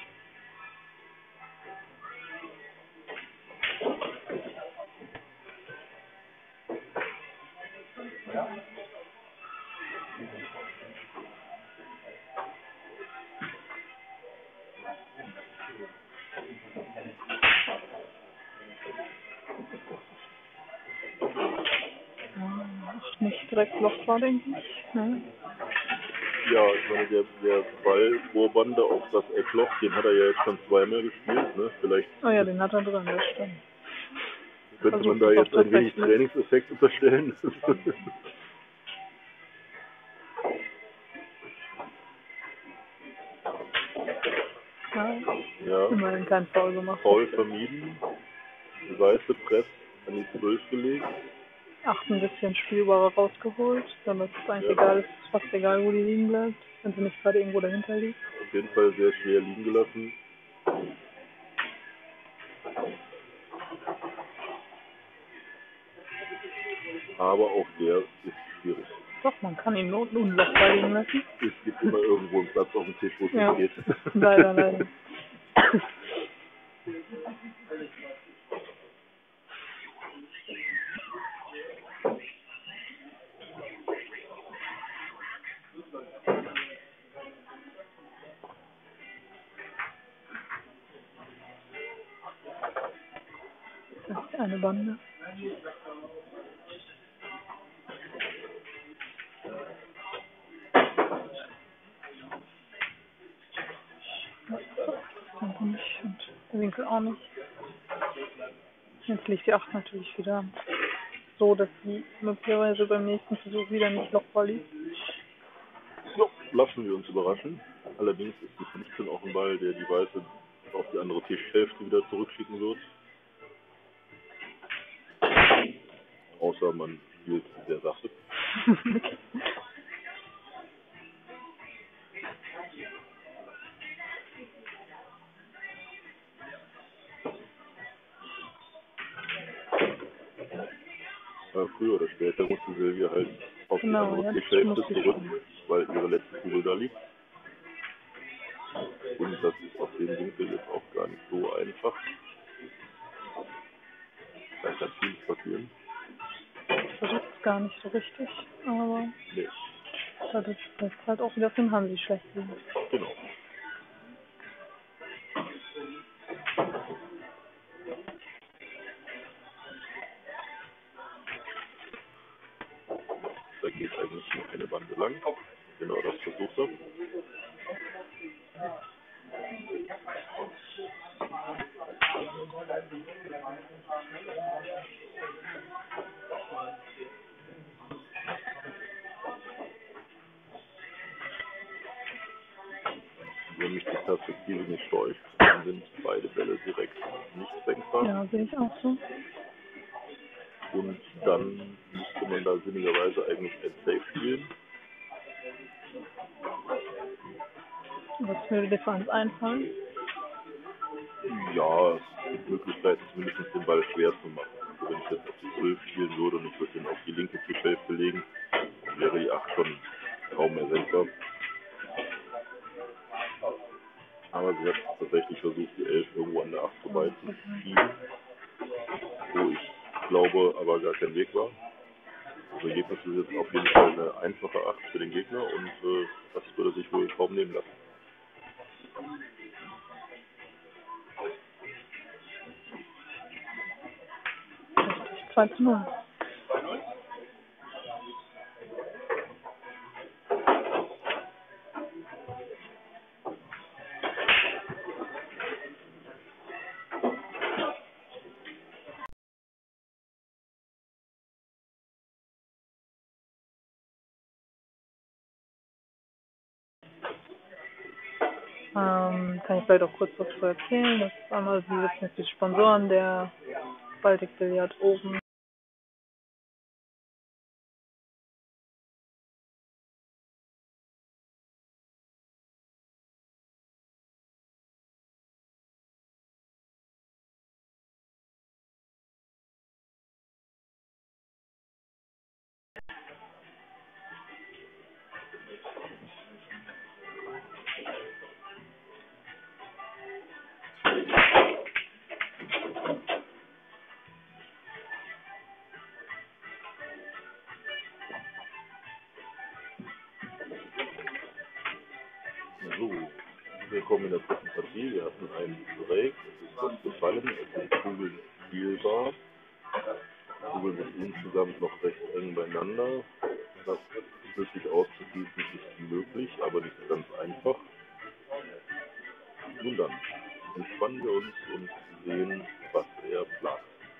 direkt Loch war, denke ich. Ne? Ja, ich meine, der Ball Vorbander auf das Eckloch, den hat er ja jetzt schon zweimal gespielt, ne? Vielleicht Oh ja, den hat er drin, das stimmt. könnte man da jetzt ein wenig Trainingseffekt unterstellen. Ja. Immerhin kein Foul gemacht. Foul vermieden, weiße Press an die 12 gelegt. 8 ein bisschen spielbarer rausgeholt, damit es eigentlich egal ist, fast egal, wo die liegen bleibt, wenn sie nicht gerade irgendwo dahinter liegt. Auf jeden Fall sehr schwer liegen gelassen. Aber auch der ist schwierig. Doch, man kann ihn Not und Loch liegen lassen. Es gibt immer irgendwo einen Platz auf dem Tisch, wo es nicht geht. Leider. Das ist eine Bande. Und der Winkel auch nicht. Jetzt liegt die 8 natürlich wieder so, dass sie möglicherweise beim nächsten Versuch wieder nicht lochbar liegt. So, lassen wir uns überraschen. Allerdings ist die 15 auch ein Ball, der die Weiße auf die andere Tischhälfte wieder zurückschicken wird. Außer man spielt der Sache. Früher oder später musste Silvia halt auf die andere Tischhälfte zurück, weil ihre letzte Kugel da liegt. Und das ist auf dem Winkel jetzt auch gar nicht so einfach. Da kann vieles passieren. Ich versuche es gar nicht so richtig, aber nee. Das ist halt auch wieder für den Hansi schlecht. Genau. Da geht eigentlich nur eine Bande lang. Genau, das versucht er. Wenn mich die Perspektive nicht täuscht, dann sind beide Bälle direkt nicht denkbar. Ja, sehe ich auch so. Und dann müsste man da sinnigerweise eigentlich ein Safe spielen. Was würde dir für uns einfallen? Ja, es gibt Möglichkeiten, zumindest den Ball schwer zu machen. Also wenn ich jetzt auf die 12 spielen würde und ich würde den auf die linke Tischhälfte legen, dann wäre die 8 schon kaum ersetzbar. Aber sie hat tatsächlich versucht, die 11 irgendwo an der 8 vorbeizuschieben, wo ich glaube, aber gar kein Weg war. Das Ergebnis ist jetzt auf jeden Fall eine einfache 8 für den Gegner und das würde sich wohl kaum nehmen lassen. Richtig, 2:0. Kann ich vielleicht auch kurz was zu erzählen. Das ist einmal, wir sitzen jetzt die Sponsoren der Baltic Billard oben. So, willkommen in der dritten Partie. Wir hatten einen Break, es ist was gefallen, es sind Kugeln spielbar. Die Kugeln sind insgesamt noch recht eng beieinander. das wirklich auszuschließen ist möglich, aber nicht ganz einfach. Nun dann, entspannen wir uns und sehen, was er plant.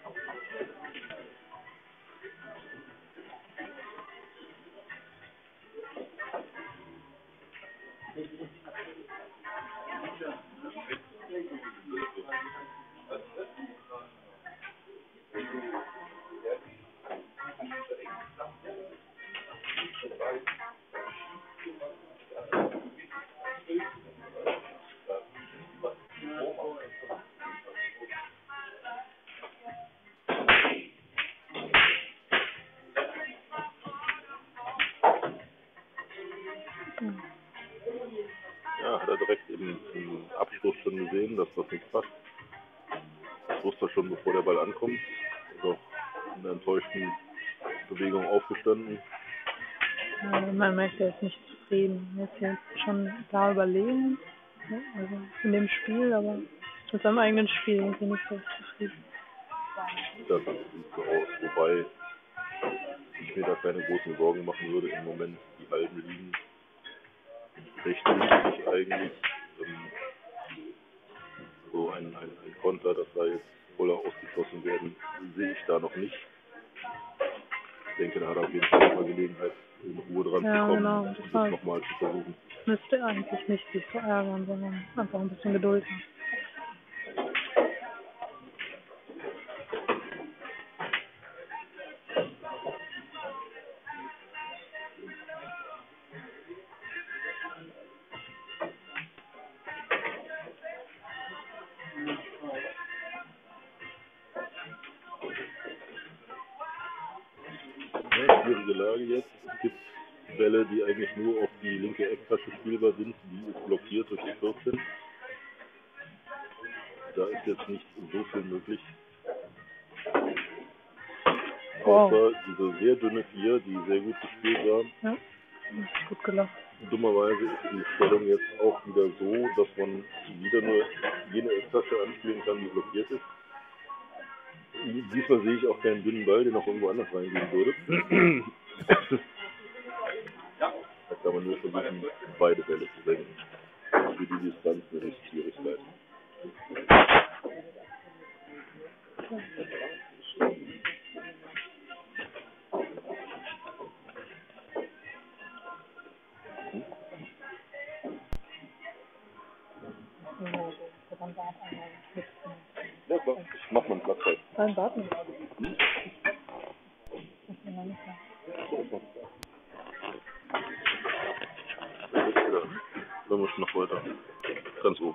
Ja, hat er direkt im Abschluss schon gesehen, dass das nicht passt. Das wusste er schon, bevor der Ball ankommt. Ist auch in einer enttäuschten Bewegung aufgestanden. Man merkt, er ist nicht zufrieden. Er ist jetzt schon klar überlegen, ne? Also in dem Spiel, aber mit seinem eigenen Spiel irgendwie nicht so zufrieden. Das sieht so aus, wobei ich mir da keine großen Sorgen machen würde. Im Moment die Halben liegen recht günstig eigentlich. So ein Konter, dass da jetzt voller ausgeschossen werden, sehe ich da noch nicht. Ich denke, da hat er auf jeden Fall nochmal Gelegenheit, in Ruhe dran zu kommen und das nochmal zu versuchen. Müsste eigentlich nicht sich so ärgern, sondern einfach ein bisschen Geduld haben. Ja, schwierige Lage jetzt. Es gibt Bälle, die eigentlich nur auf die linke Ecktasche spielbar sind. Die ist blockiert durch die 14. Da ist jetzt nicht so viel möglich. Außer diese sehr dünne 4, die sehr gut gespielt war. Ja, ist gut gelaufen. Dummerweise ist die Stellung jetzt auch wieder so, dass man wieder nur jene Ecktasche anspielen kann, die blockiert ist. Diesmal sehe ich auch keinen dünnen Ball, der noch irgendwo anders reingehen würde. Da kann man nur versuchen, beide Bälle zu senken. Für die Distanz eine Schwierigkeit. Ja klar, ich mach mal einen Platz halt. Beim Warten. Da muss ich noch weiter. Ganz oben.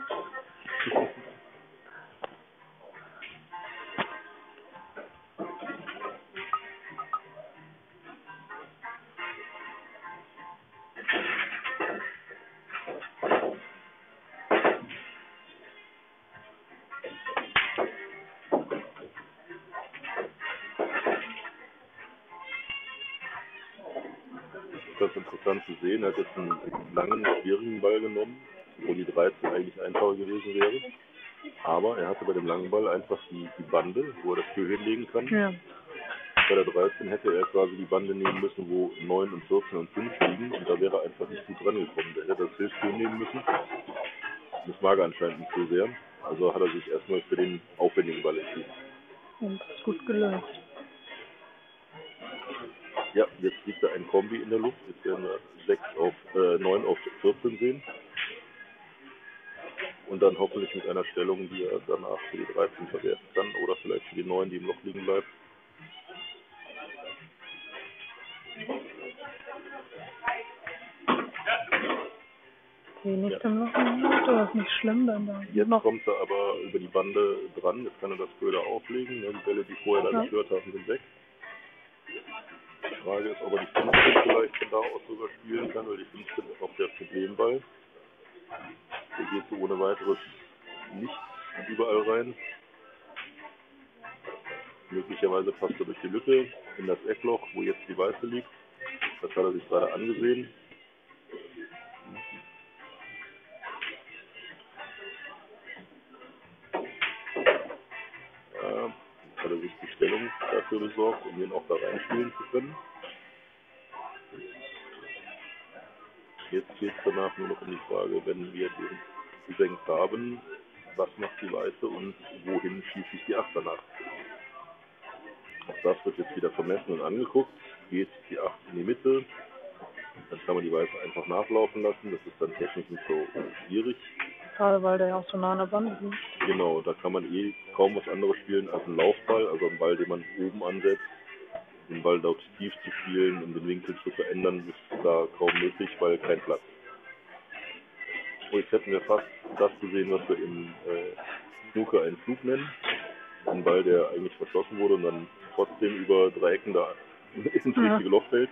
Das ist interessant zu sehen. Er hat jetzt einen langen, schwierigen Ball genommen, wo die 13 eigentlich einfacher gewesen wäre. Aber er hatte bei dem langen Ball einfach die Bande, wo er das Spiel hinlegen kann. Ja. Bei der 13 hätte er quasi die Bande nehmen müssen, wo 9 und 14 und 5 liegen. Und da wäre er einfach nicht gut rangekommen. Der hätte das Hilfsspiel nehmen müssen. Das mag er anscheinend nicht so sehr. Also hat er sich erstmal für den aufwendigen Ball entschieden. Und das ist gut gelöst. Ja, jetzt liegt da ein Kombi in der Luft. Jetzt werden wir 9 auf 14 sehen. Und dann hoffentlich mit einer Stellung, die er danach für die 13 verwerten kann. Oder vielleicht für die 9, die im Loch liegen bleibt. Die nicht im Loch liegt, aber ist nicht schlimm, dann da. Jetzt kommt er aber über die Bande dran. Jetzt kann er das Köder auflegen. Die Bälle, die vorher da gestört haben, sind weg. Die Frage ist, ob er die 15 vielleicht von da aus sogar spielen kann, weil die 15 ist auch der Problemball. Der geht so ohne weiteres nicht überall rein. Möglicherweise passt er durch die Lücke in das Eckloch, wo jetzt die Weiße liegt. Das hat er sich gerade angesehen. Ja, hat er sich die Stellung dafür besorgt, um den auch da reinspielen zu können. Jetzt geht es danach nur noch um die Frage, wenn wir den gesenkt haben, was macht die Weiße und wohin schieße ich die 8 danach? Auch das wird jetzt wieder vermessen und angeguckt. Geht die 8 in die Mitte, dann kann man die Weiße einfach nachlaufen lassen. Das ist dann technisch nicht so schwierig. Gerade weil der ja auch so nah an der Bande liegt. Genau, da kann man kaum was anderes spielen als einen Laufball, also einen Ball, den man oben ansetzt. Den Ball dort tief zu spielen, um den Winkel zu verändern, ist da kaum möglich, weil kein Platz. Und jetzt hätten wir fast das gesehen, was wir im Snooker einen Flug nennen. Ein Ball, der eigentlich verschossen wurde und dann trotzdem über 3 Ecken da ins richtige Loch fällt.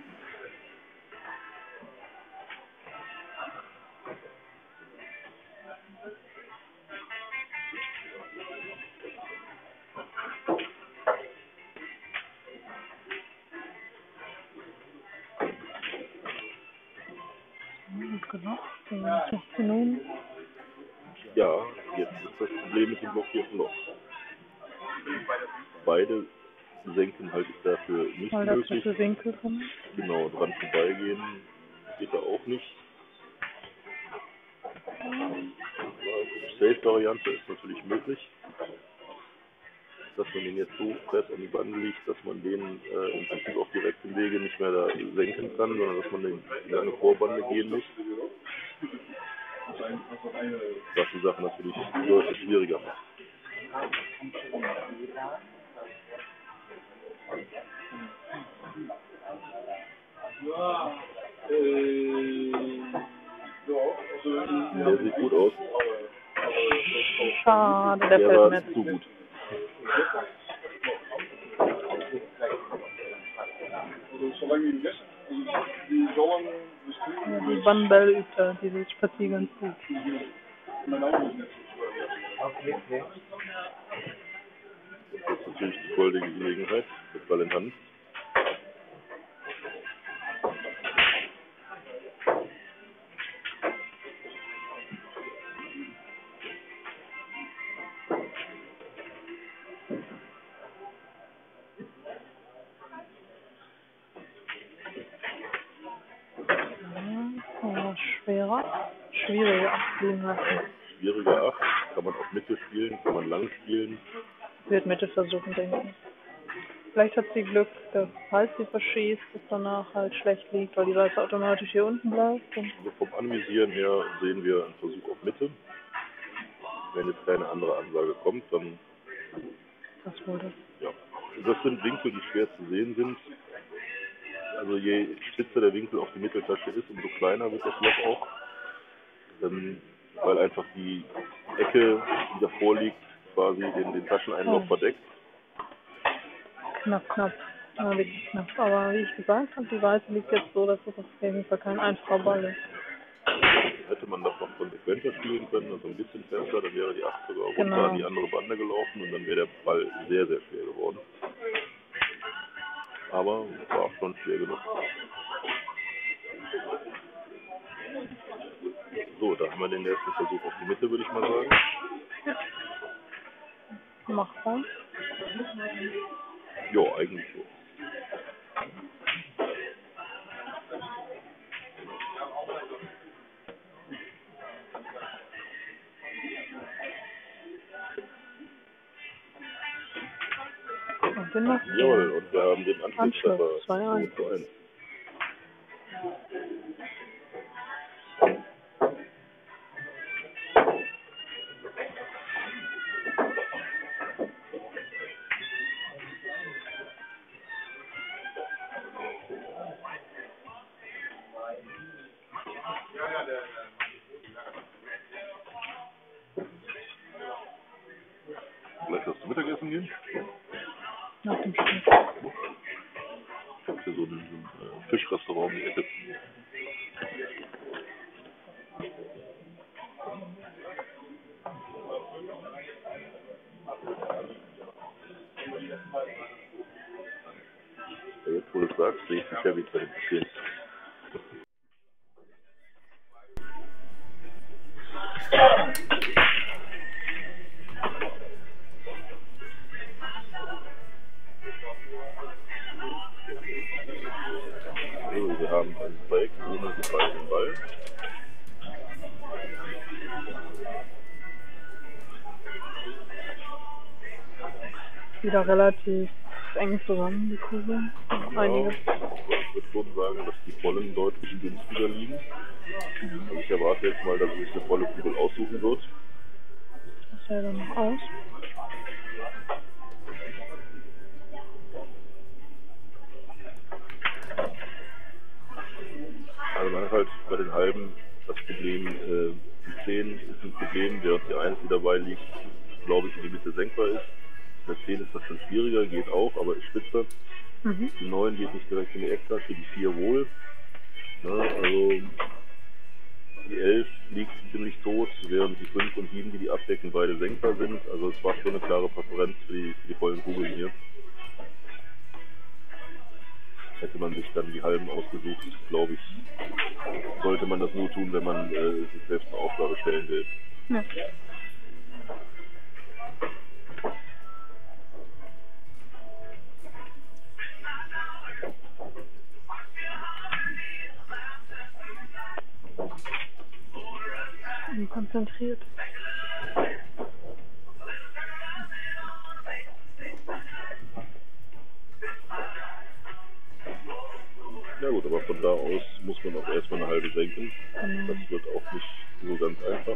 Genau, 16 Minuten. Ja, jetzt ist das Problem mit dem blockierten Loch. Beide senken halt dafür nicht Weil da zu möglich. viel Winkel drin ist. Genau, dran vorbeigehen geht da auch nicht. Safe-Variante ist natürlich möglich, dass man den jetzt so fest an die Bande liegt, dass man den im Prinzip auf direktem Wege nicht mehr da senken kann, sondern dass man den in eine Vorbande gehen muss. Was die Sache natürlich deutlich schwieriger macht. Der sieht gut aus. Schade, der Der fällt war mit. zu gut. Ja, die Bandbälle übt er, dieses Spaziergang gut. Das ist natürlich die goldige Gelegenheit, mit Ball in Hand. Ja, schwieriger 8 liegen lassen. Schwieriger 8, kann man auf Mitte spielen, kann man lang spielen. Wird Mitte versuchen, denke ich. Vielleicht hat sie Glück, dass falls sie verschießt, es danach halt schlecht liegt, weil die Weiße automatisch hier unten bleibt. Und Also vom Anvisieren her sehen wir einen Versuch auf Mitte. Wenn jetzt keine andere Ansage kommt, dann das wohl das. ja. Das sind Winkel, die schwer zu sehen sind. Also je spitzer der Winkel auf die Mitteltasche ist, umso kleiner wird das Loch auch. Weil einfach die Ecke, die davor liegt, quasi den Tascheneinlauf verdeckt. Knapp. Ja, wirklich knapp. Aber wie ich gesagt habe, die Weiße liegt jetzt so, dass es auf jeden Fall kein einfacher Ball ist. Hätte man das noch konsequenter spielen können, also ein bisschen fester, dann wäre die 8 sogar runter Genau. an die andere Bande gelaufen und dann wäre der Ball sehr, sehr schwer geworden. Aber war auch schon schwer genug. So, da haben wir den ersten Versuch auf die Mitte, würde ich mal sagen. Machbar. Ja, eigentlich so. Und den macht Jawohl, und wir haben den Anschlusstreffer. Anschluss, 2:1. 2:1. Vielleicht hast du Mittagessen gehen? nach dem Spiel. Ich habe hier so ein Fischrestaurant um die Ecke. Ja, jetzt, wo du es sagst, sehe ich die Chevy drin stehen. So, wir haben ein Projekt ohne gefallenen Ball. wieder relativ eng zusammen, die Kugeln. Einige. Ich würde schon sagen, dass die vollen deutlich günstiger liegen. Also ich erwarte jetzt mal, dass er sich eine volle Kugel aussuchen wird. Das sah dann noch aus. Also man hat halt bei den halben das Problem, die 10 ist ein Problem, während die 1, die dabei liegt, glaube ich, in die Mitte senkbar ist. Bei 10 ist das schon schwieriger, geht auch, aber ist spitzer. Die 9 geht nicht direkt in die Ecktasche, die 4 wohl. Ja, also die 11 liegt ziemlich tot, während die 5 und 7, die abdecken, beide senkbar sind. Also es war schon eine klare Präferenz für die vollen Kugeln hier. Hätte man sich dann die halben ausgesucht, glaube ich, sollte man das nur tun, wenn man sich selbst eine Aufgabe stellen will. Ja. Konzentriert. Ja gut, aber von da aus muss man auch erstmal eine halbe senken. Das wird auch nicht so ganz einfach.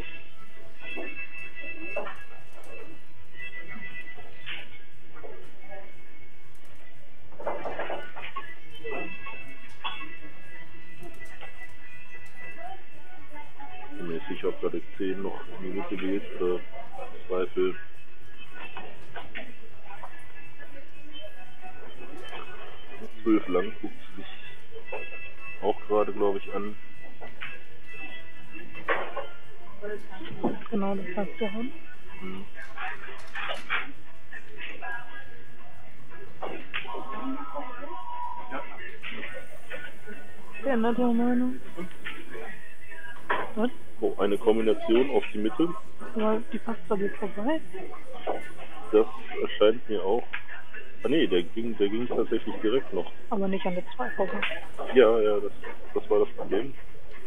Ich bin mir nicht sicher, ob da die 10 noch in die Mitte geht oder Zweifel. Die 12 lang guckt sich auch gerade, glaube ich, an. Genau, das hast du haben. Geändert ihre Meinung. Was? Oh, eine Kombination auf die Mitte. Aber die passt da gut vorbei. Das erscheint mir auch. Ah nee, der ging tatsächlich direkt noch. Aber nicht an der 2 vorbei. Ja, das war das Problem.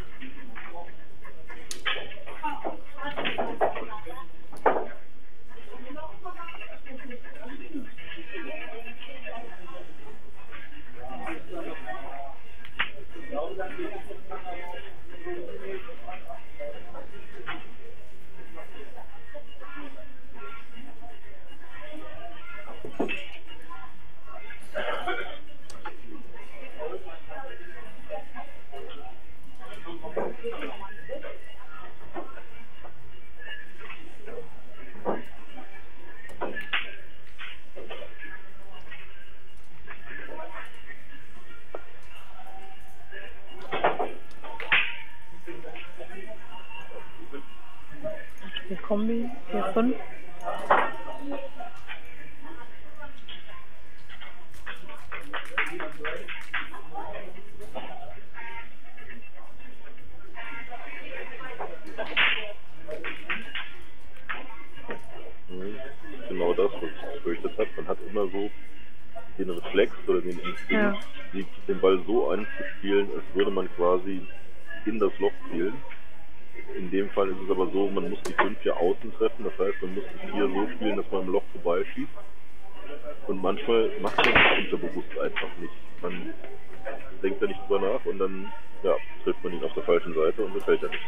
Die Kombi, 4, 5. Genau das, was ich befürchtet habe. Man hat immer so den Reflex oder den Instinkt, den Ball so einzuspielen, als würde man quasi in das Loch zielen. In dem Fall ist es aber so, man muss die 5 ja außen treffen, das heißt, man muss die 4 so spielen, dass man im Loch vorbeischießt. Und manchmal macht man das unterbewusst einfach nicht. Man denkt da nicht drüber nach und dann trifft man ihn auf der falschen Seite und dann fällt er nicht.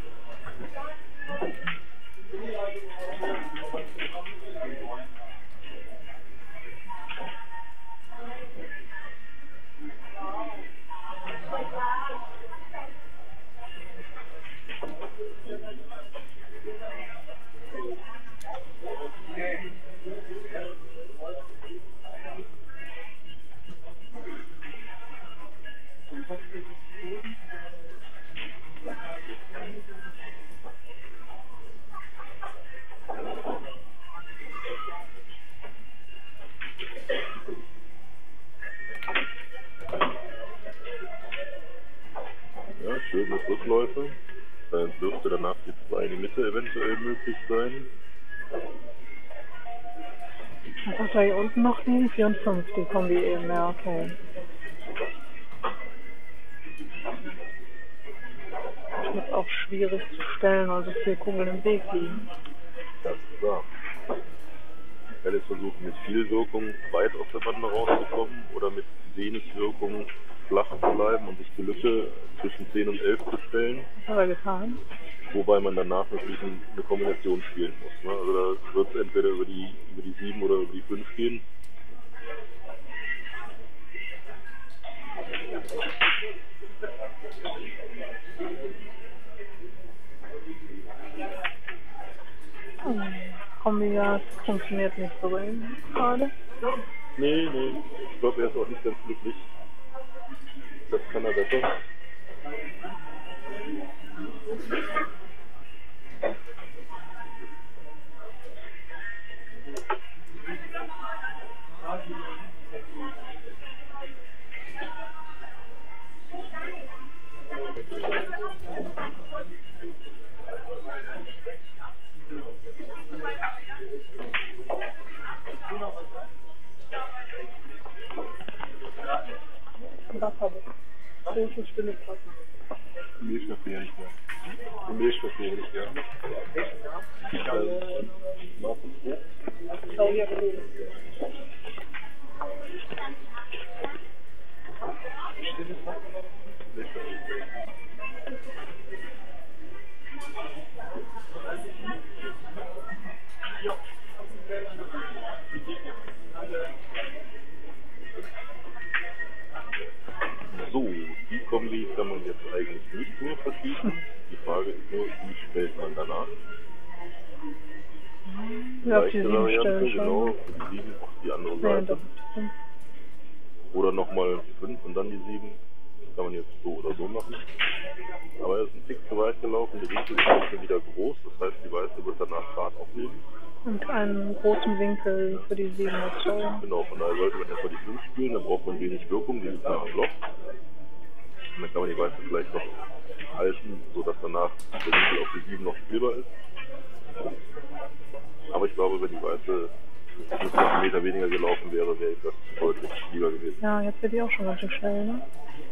Ja, schöne Rückläufe. Dann dürfte danach die 2 in die Mitte eventuell möglich sein. Was hat er hier unten noch liegen? 4 und 5, die Kombi eben, ja, okay. Das ist auch schwierig zu stellen, also 4 Kugeln im Weg liegen. Das ist wahr. kann jetzt versuchen, mit viel Wirkung weit aus der Bande rauszukommen oder mit wenig Wirkung flach zu bleiben und sich die Lücke zwischen 10 und 11 zu stellen. Was hat er getan? Wobei man danach natürlich eine Kombination spielen muss. Ne? Also da wird es entweder über die 7 oder über die 5 gehen. Kombigas funktioniert nicht so bei ihm gerade. Nee. Ich glaube, er ist auch nicht ganz glücklich. Das kann er besser. Große stille Platte. Milchkaffee nicht mehr. Die Milchkaffee nicht mehr. Claudia So, die Kombi kann man jetzt eigentlich nicht mehr verschießen. Die Frage ist nur, wie stellt man danach? Ja, auf die Leichte 7 Variante, stellen genau, schon. die 7 auf die andere Nee, Seite. doch. 5. Oder nochmal 5 und dann die 7. Das kann man jetzt so oder so machen. Aber er ist ein Tick zu weit gelaufen, der Winkel ist auch schon wieder groß, das heißt, die Weiße wird danach Fahrt aufnehmen. Und einen großen Winkel für die 7 erzeugen. Genau, von daher sollte man erstmal die 5 spielen, dann braucht man wenig Wirkung, die ist nach dem Loch. Und dann kann man die Weiße vielleicht noch halten, sodass danach der Winkel auf die 7 noch spielbar ist. Aber ich glaube, wenn die Weiße 5 Meter weniger gelaufen wäre, wäre das deutlich lieber gewesen. Ja, jetzt wird die auch schon ganz schön schnell, ne?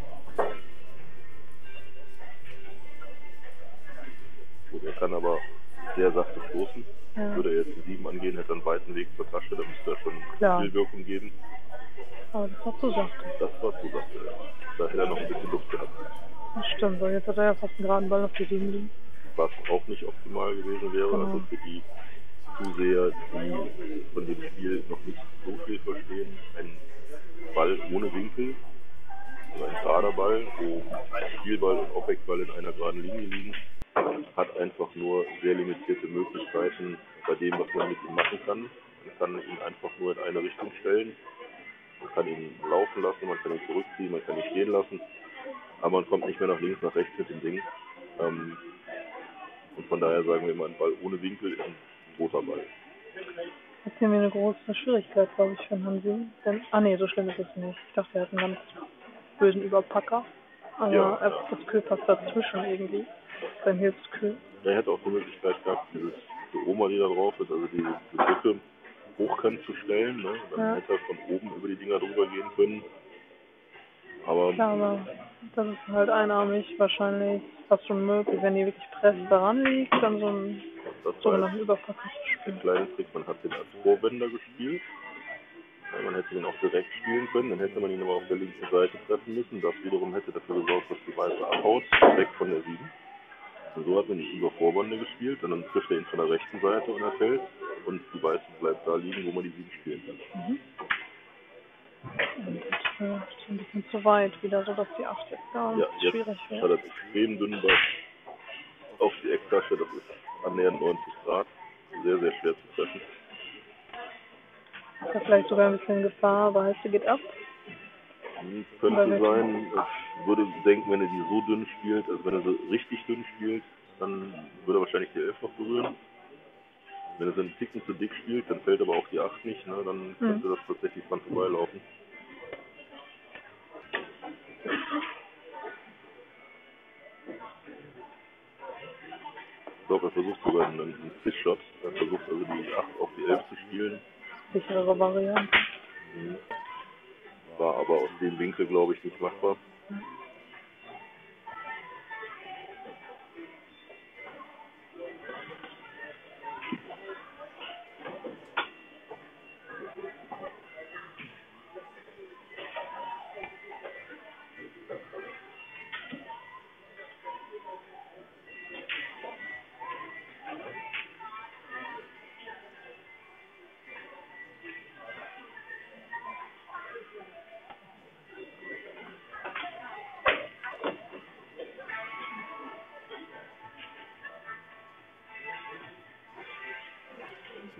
Gut, er kann aber sehr sachte stoßen. Ja. Würde er jetzt die 7 angehen, hätte er einen weiten Weg zur Tasche, da müsste er schon Klar. viel Wirkung geben. Aber das war zu sachte. Das war zu sachte. Da hätte er noch ein bisschen Luft gehabt. Das stimmt, weil jetzt hat er ja fast einen geraden Ball auf die 7 liegen. Was auch nicht optimal gewesen wäre, Genau. also für die Zuseher, die von dem Spiel noch nicht so viel verstehen, ein Ball ohne Winkel, also ein gerader Ball, wo Spielball und Aufwegball in einer geraden Linie liegen, hat einfach nur sehr limitierte Möglichkeiten bei dem, was man mit ihm machen kann. Man kann ihn einfach nur in eine Richtung stellen, man kann ihn laufen lassen, man kann ihn zurückziehen, man kann ihn stehen lassen, aber man kommt nicht mehr nach links, nach rechts mit dem Ding. Und von daher sagen wir immer, ein Ball ohne Winkel ist ein großer Ball. Jetzt sehen wir eine große Schwierigkeit, glaube ich, für Hansi. Denn, nee, so schlimm ist es nicht. Ich dachte, er hat einen ganz bösen Überpacker. Aber Ja, ja. das Kühl passt dazwischen irgendwie. Sein Hilfskühl. Er hätte auch die Möglichkeit gehabt, diese Oma, die da drauf ist, also diese Brücke hochkant zu stellen. Ne? Dann Ja. hätte er von oben über die Dinger drüber gehen können. Aber Klar, aber das ist halt einarmig wahrscheinlich fast schon möglich. Wenn die wirklich fest daran liegt, dann so einen das war sogenannten Überpacker zu der spielen. kleine Trick, man hat den als Vorbänder gespielt. Ja, man hätte ihn auch direkt spielen können, dann hätte man ihn aber auf der linken Seite treffen müssen. Das wiederum hätte dafür gesorgt, dass die Weiße abhaut, weg von der 7. Und so hat man ihn über Vorbande gespielt, und dann trifft er ihn von der rechten Seite und er fällt. Und die Weiße bleibt da liegen, wo man die 7 spielen kann. Und das ist ein bisschen zu weit wieder, sodass die 8 jetzt da Ja, jetzt schwierig hat wird. er extrem dünnen Ball auf die Ecktasche, das ist annähernd 90 Grad. Sehr, sehr schwer zu treffen. Ist da vielleicht sogar ein bisschen Gefahr, Weiße geht ab. Könnte sein, ich würde denken, wenn er die so dünn spielt, also wenn er so richtig dünn spielt, dann würde er wahrscheinlich die 11 noch berühren. Wenn er so einen Ticken zu dick spielt, dann fällt aber auch die 8 nicht, ne, dann könnte das tatsächlich dran vorbeilaufen. Ich glaube, er versucht sogar einen Fish-Shot. Er versucht also die 8 auf die 11 zu spielen. Sichere Variante. War aber aus dem Winkel, glaube ich, nicht machbar.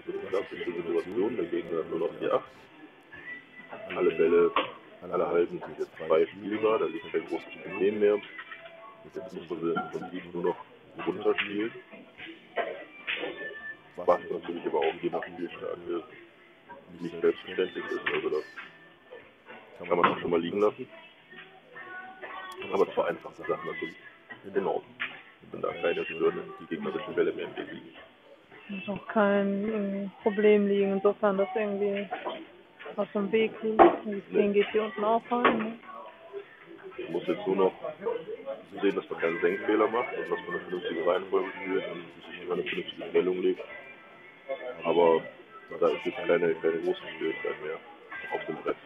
so eine klassische Situation, der Gegner hat nur noch die 8. Alle Bälle, alle Halben sind jetzt frei spielbar, da gibt kein großes Problem mehr. Jetzt muss man sie im Prinzip nur noch runterspielen. Was natürlich aber auch je nach Spielstärke nicht selbstverständlich ist, also das kann man auch schon mal liegen lassen. Aber es vereinfacht die Sachen natürlich enorm. Wenn da keine störenden gegnerischen Bälle mehr im Weg liegen. Es muss auch kein Problem liegen, insofern, dass irgendwie was im Weg liegt. Die 10 geht hier unten auch rein. Ne? Ich muss jetzt nur noch sehen, dass man keinen Senkfehler macht und dass man eine vernünftige Reihenfolge spielt und sich immer eine vernünftige Stellung legt. Aber da ist jetzt keine große Schwierigkeit mehr auf dem Brett.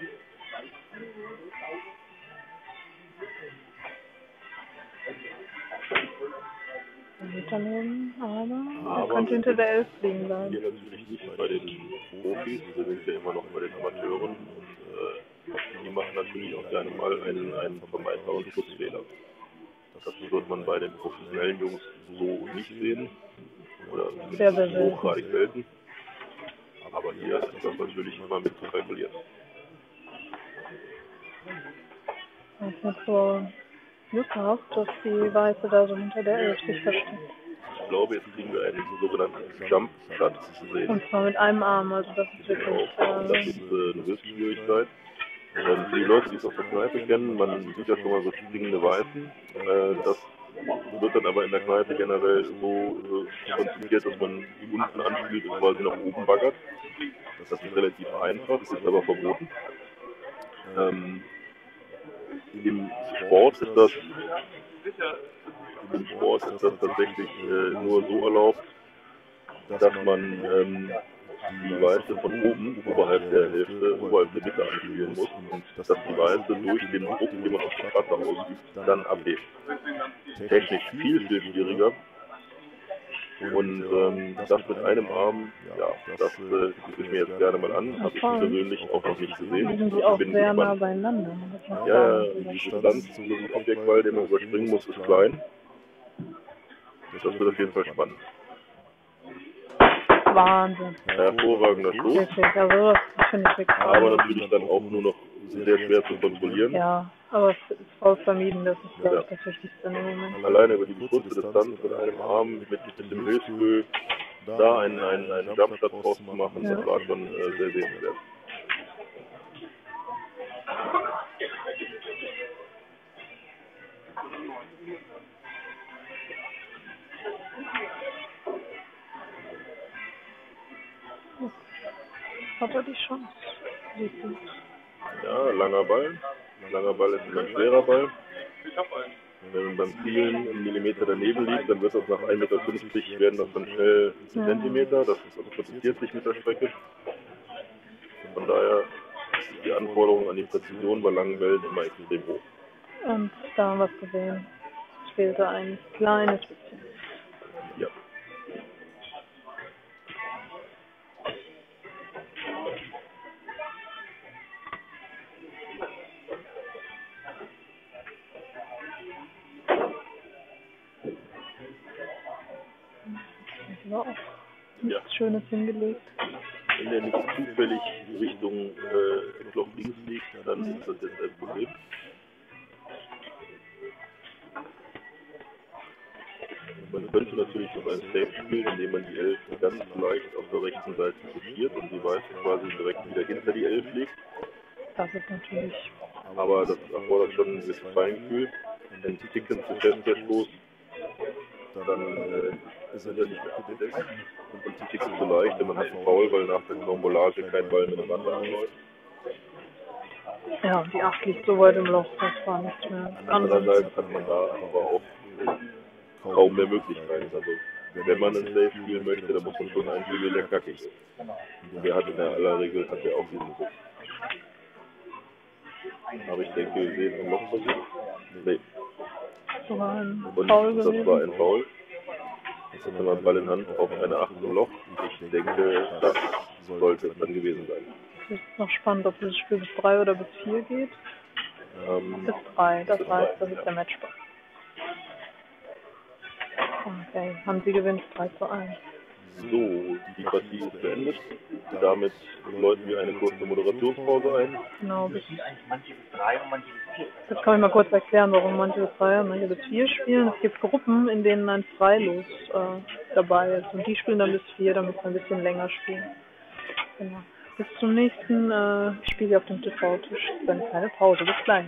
Daneben, aber er könnte hinter der 11 liegen bleiben. Hier natürlich nicht bei den Profis, wir sind ja immer noch bei den Amateuren und die machen natürlich auch gerne mal einen vermeidbaren Schussfehler. Das wird man bei den professionellen Jungs so nicht sehen oder sehr, sehr hochgradig selten. Aber hier ist das natürlich immer mit zu kalkulieren. Ich habe so Glück gehabt, dass die Weiße da so hinter der 11 sich versteckt. Ich glaube, jetzt kriegen wir einen sogenannten Jump-Shot zu sehen. Und zwar mit einem Arm, also das ist wirklich... Das ist eine Höchstschwierigkeit. Für die Leute, die es aus der Kneipe kennen, man sieht ja schon mal so springende Weißen. Das wird dann aber in der Kneipe generell so konzipiert, dass man unten anspielt und quasi nach oben baggert. Das ist relativ einfach, das ist aber verboten. Im Sport ist das tatsächlich nur so erlaubt, dass man die Weiße von oben, oberhalb der Hälfte, oberhalb der Mitte anspielen muss und dass die Weiße durch den Druck, den man auf der Platte ausübt, dann abhebt. Technisch viel schwieriger. Und das mit einem Arm, ja, das gucke ich mir jetzt gerne mal an, habe ich persönlich auch noch nicht gesehen. Die sind auch sehr nah beieinander. Ja, die Distanz zum Objektball, den man überspringen muss, ist klein. Das wird auf jeden Fall spannend. Wahnsinn. Hervorragender Stoß. Wirklich, also das finde ich wirklich. Aber natürlich dann auch nur noch sehr schwer zu kontrollieren. Ja, aber es ist voll vermieden, das ist, glaube ich, das Wichtigste im Moment. Alleine über die kurze Distanz mit einem Arm, mit dem Hilfsgefühl, da einen Jumpshot draus zu machen, das war schon sehr sehenswert. Hat er die Chance? Ja, langer Ball. Langer Ball ist ein schwerer Ball. Wenn man beim Zielen einen Millimeter daneben liegt, dann wird das nach 1,50 Meter werden das dann schnell Zentimeter. Das reduziert sich mit der Strecke. Von daher ist die Anforderung an die Präzision bei langen Bällen immer extrem hoch. Und da haben wir es gesehen. Es fehlte ein kleines bisschen. Ja. Ja, auch nichts Schönes hingelegt. Wenn der nicht zufällig Richtung Loch links liegt, dann ist das jetzt ein Problem. Man könnte natürlich noch ein Safe spielen, indem man die 11 ganz leicht auf der rechten Seite blockiert und die Weiße quasi direkt wieder hinter die 11 legt. Das ist natürlich... Aber das erfordert schon ein gewisses Feingefühl. Wenn die Ticken zu fest der Stoß, dann ist er nicht abgedeckt. Und die Ticken zu leicht, wenn man hat einen Foul, weil nach der Tombolage kein Ball mit dem Wand anläuft. Ja, und die 8 liegt so weit im Loch, das war nichts mehr. Andererseits hat man da aber auch kaum mehr Möglichkeiten. Also, wenn man einen Safe spielen möchte, dann muss man schon einen spielen, der knackig ist. Und der hat in aller Regel auch diesen Druck. Aber ich denke, wir sehen einen Lochversuch. Nee. Das war ein Und Foul das gewesen. war ein Foul. Jetzt hat man Ball in Hand auf eine 8 im Loch. Ich denke, das sollte es dann gewesen sein. Es ist noch spannend, ob dieses Spiel bis 3 oder bis 4 geht. Bis 3, das heißt, das ist der Matchball. Okay, haben sie gewinnt 3:1. So, die Partie ist beendet. Damit läuten wir eine kurze Moderationspause ein. Genau, bis, Manche bis 3 und manche bis 4. das kann ich mal kurz erklären, warum manche bis 3 und manche bis 4 spielen. Es gibt Gruppen, in denen ein Freilos dabei ist. Und die spielen dann bis 4, damit sie ein bisschen länger spielen. Genau. Bis zum nächsten Spiel hier auf dem TV-Tisch. Dann eine kleine Pause. Bis gleich.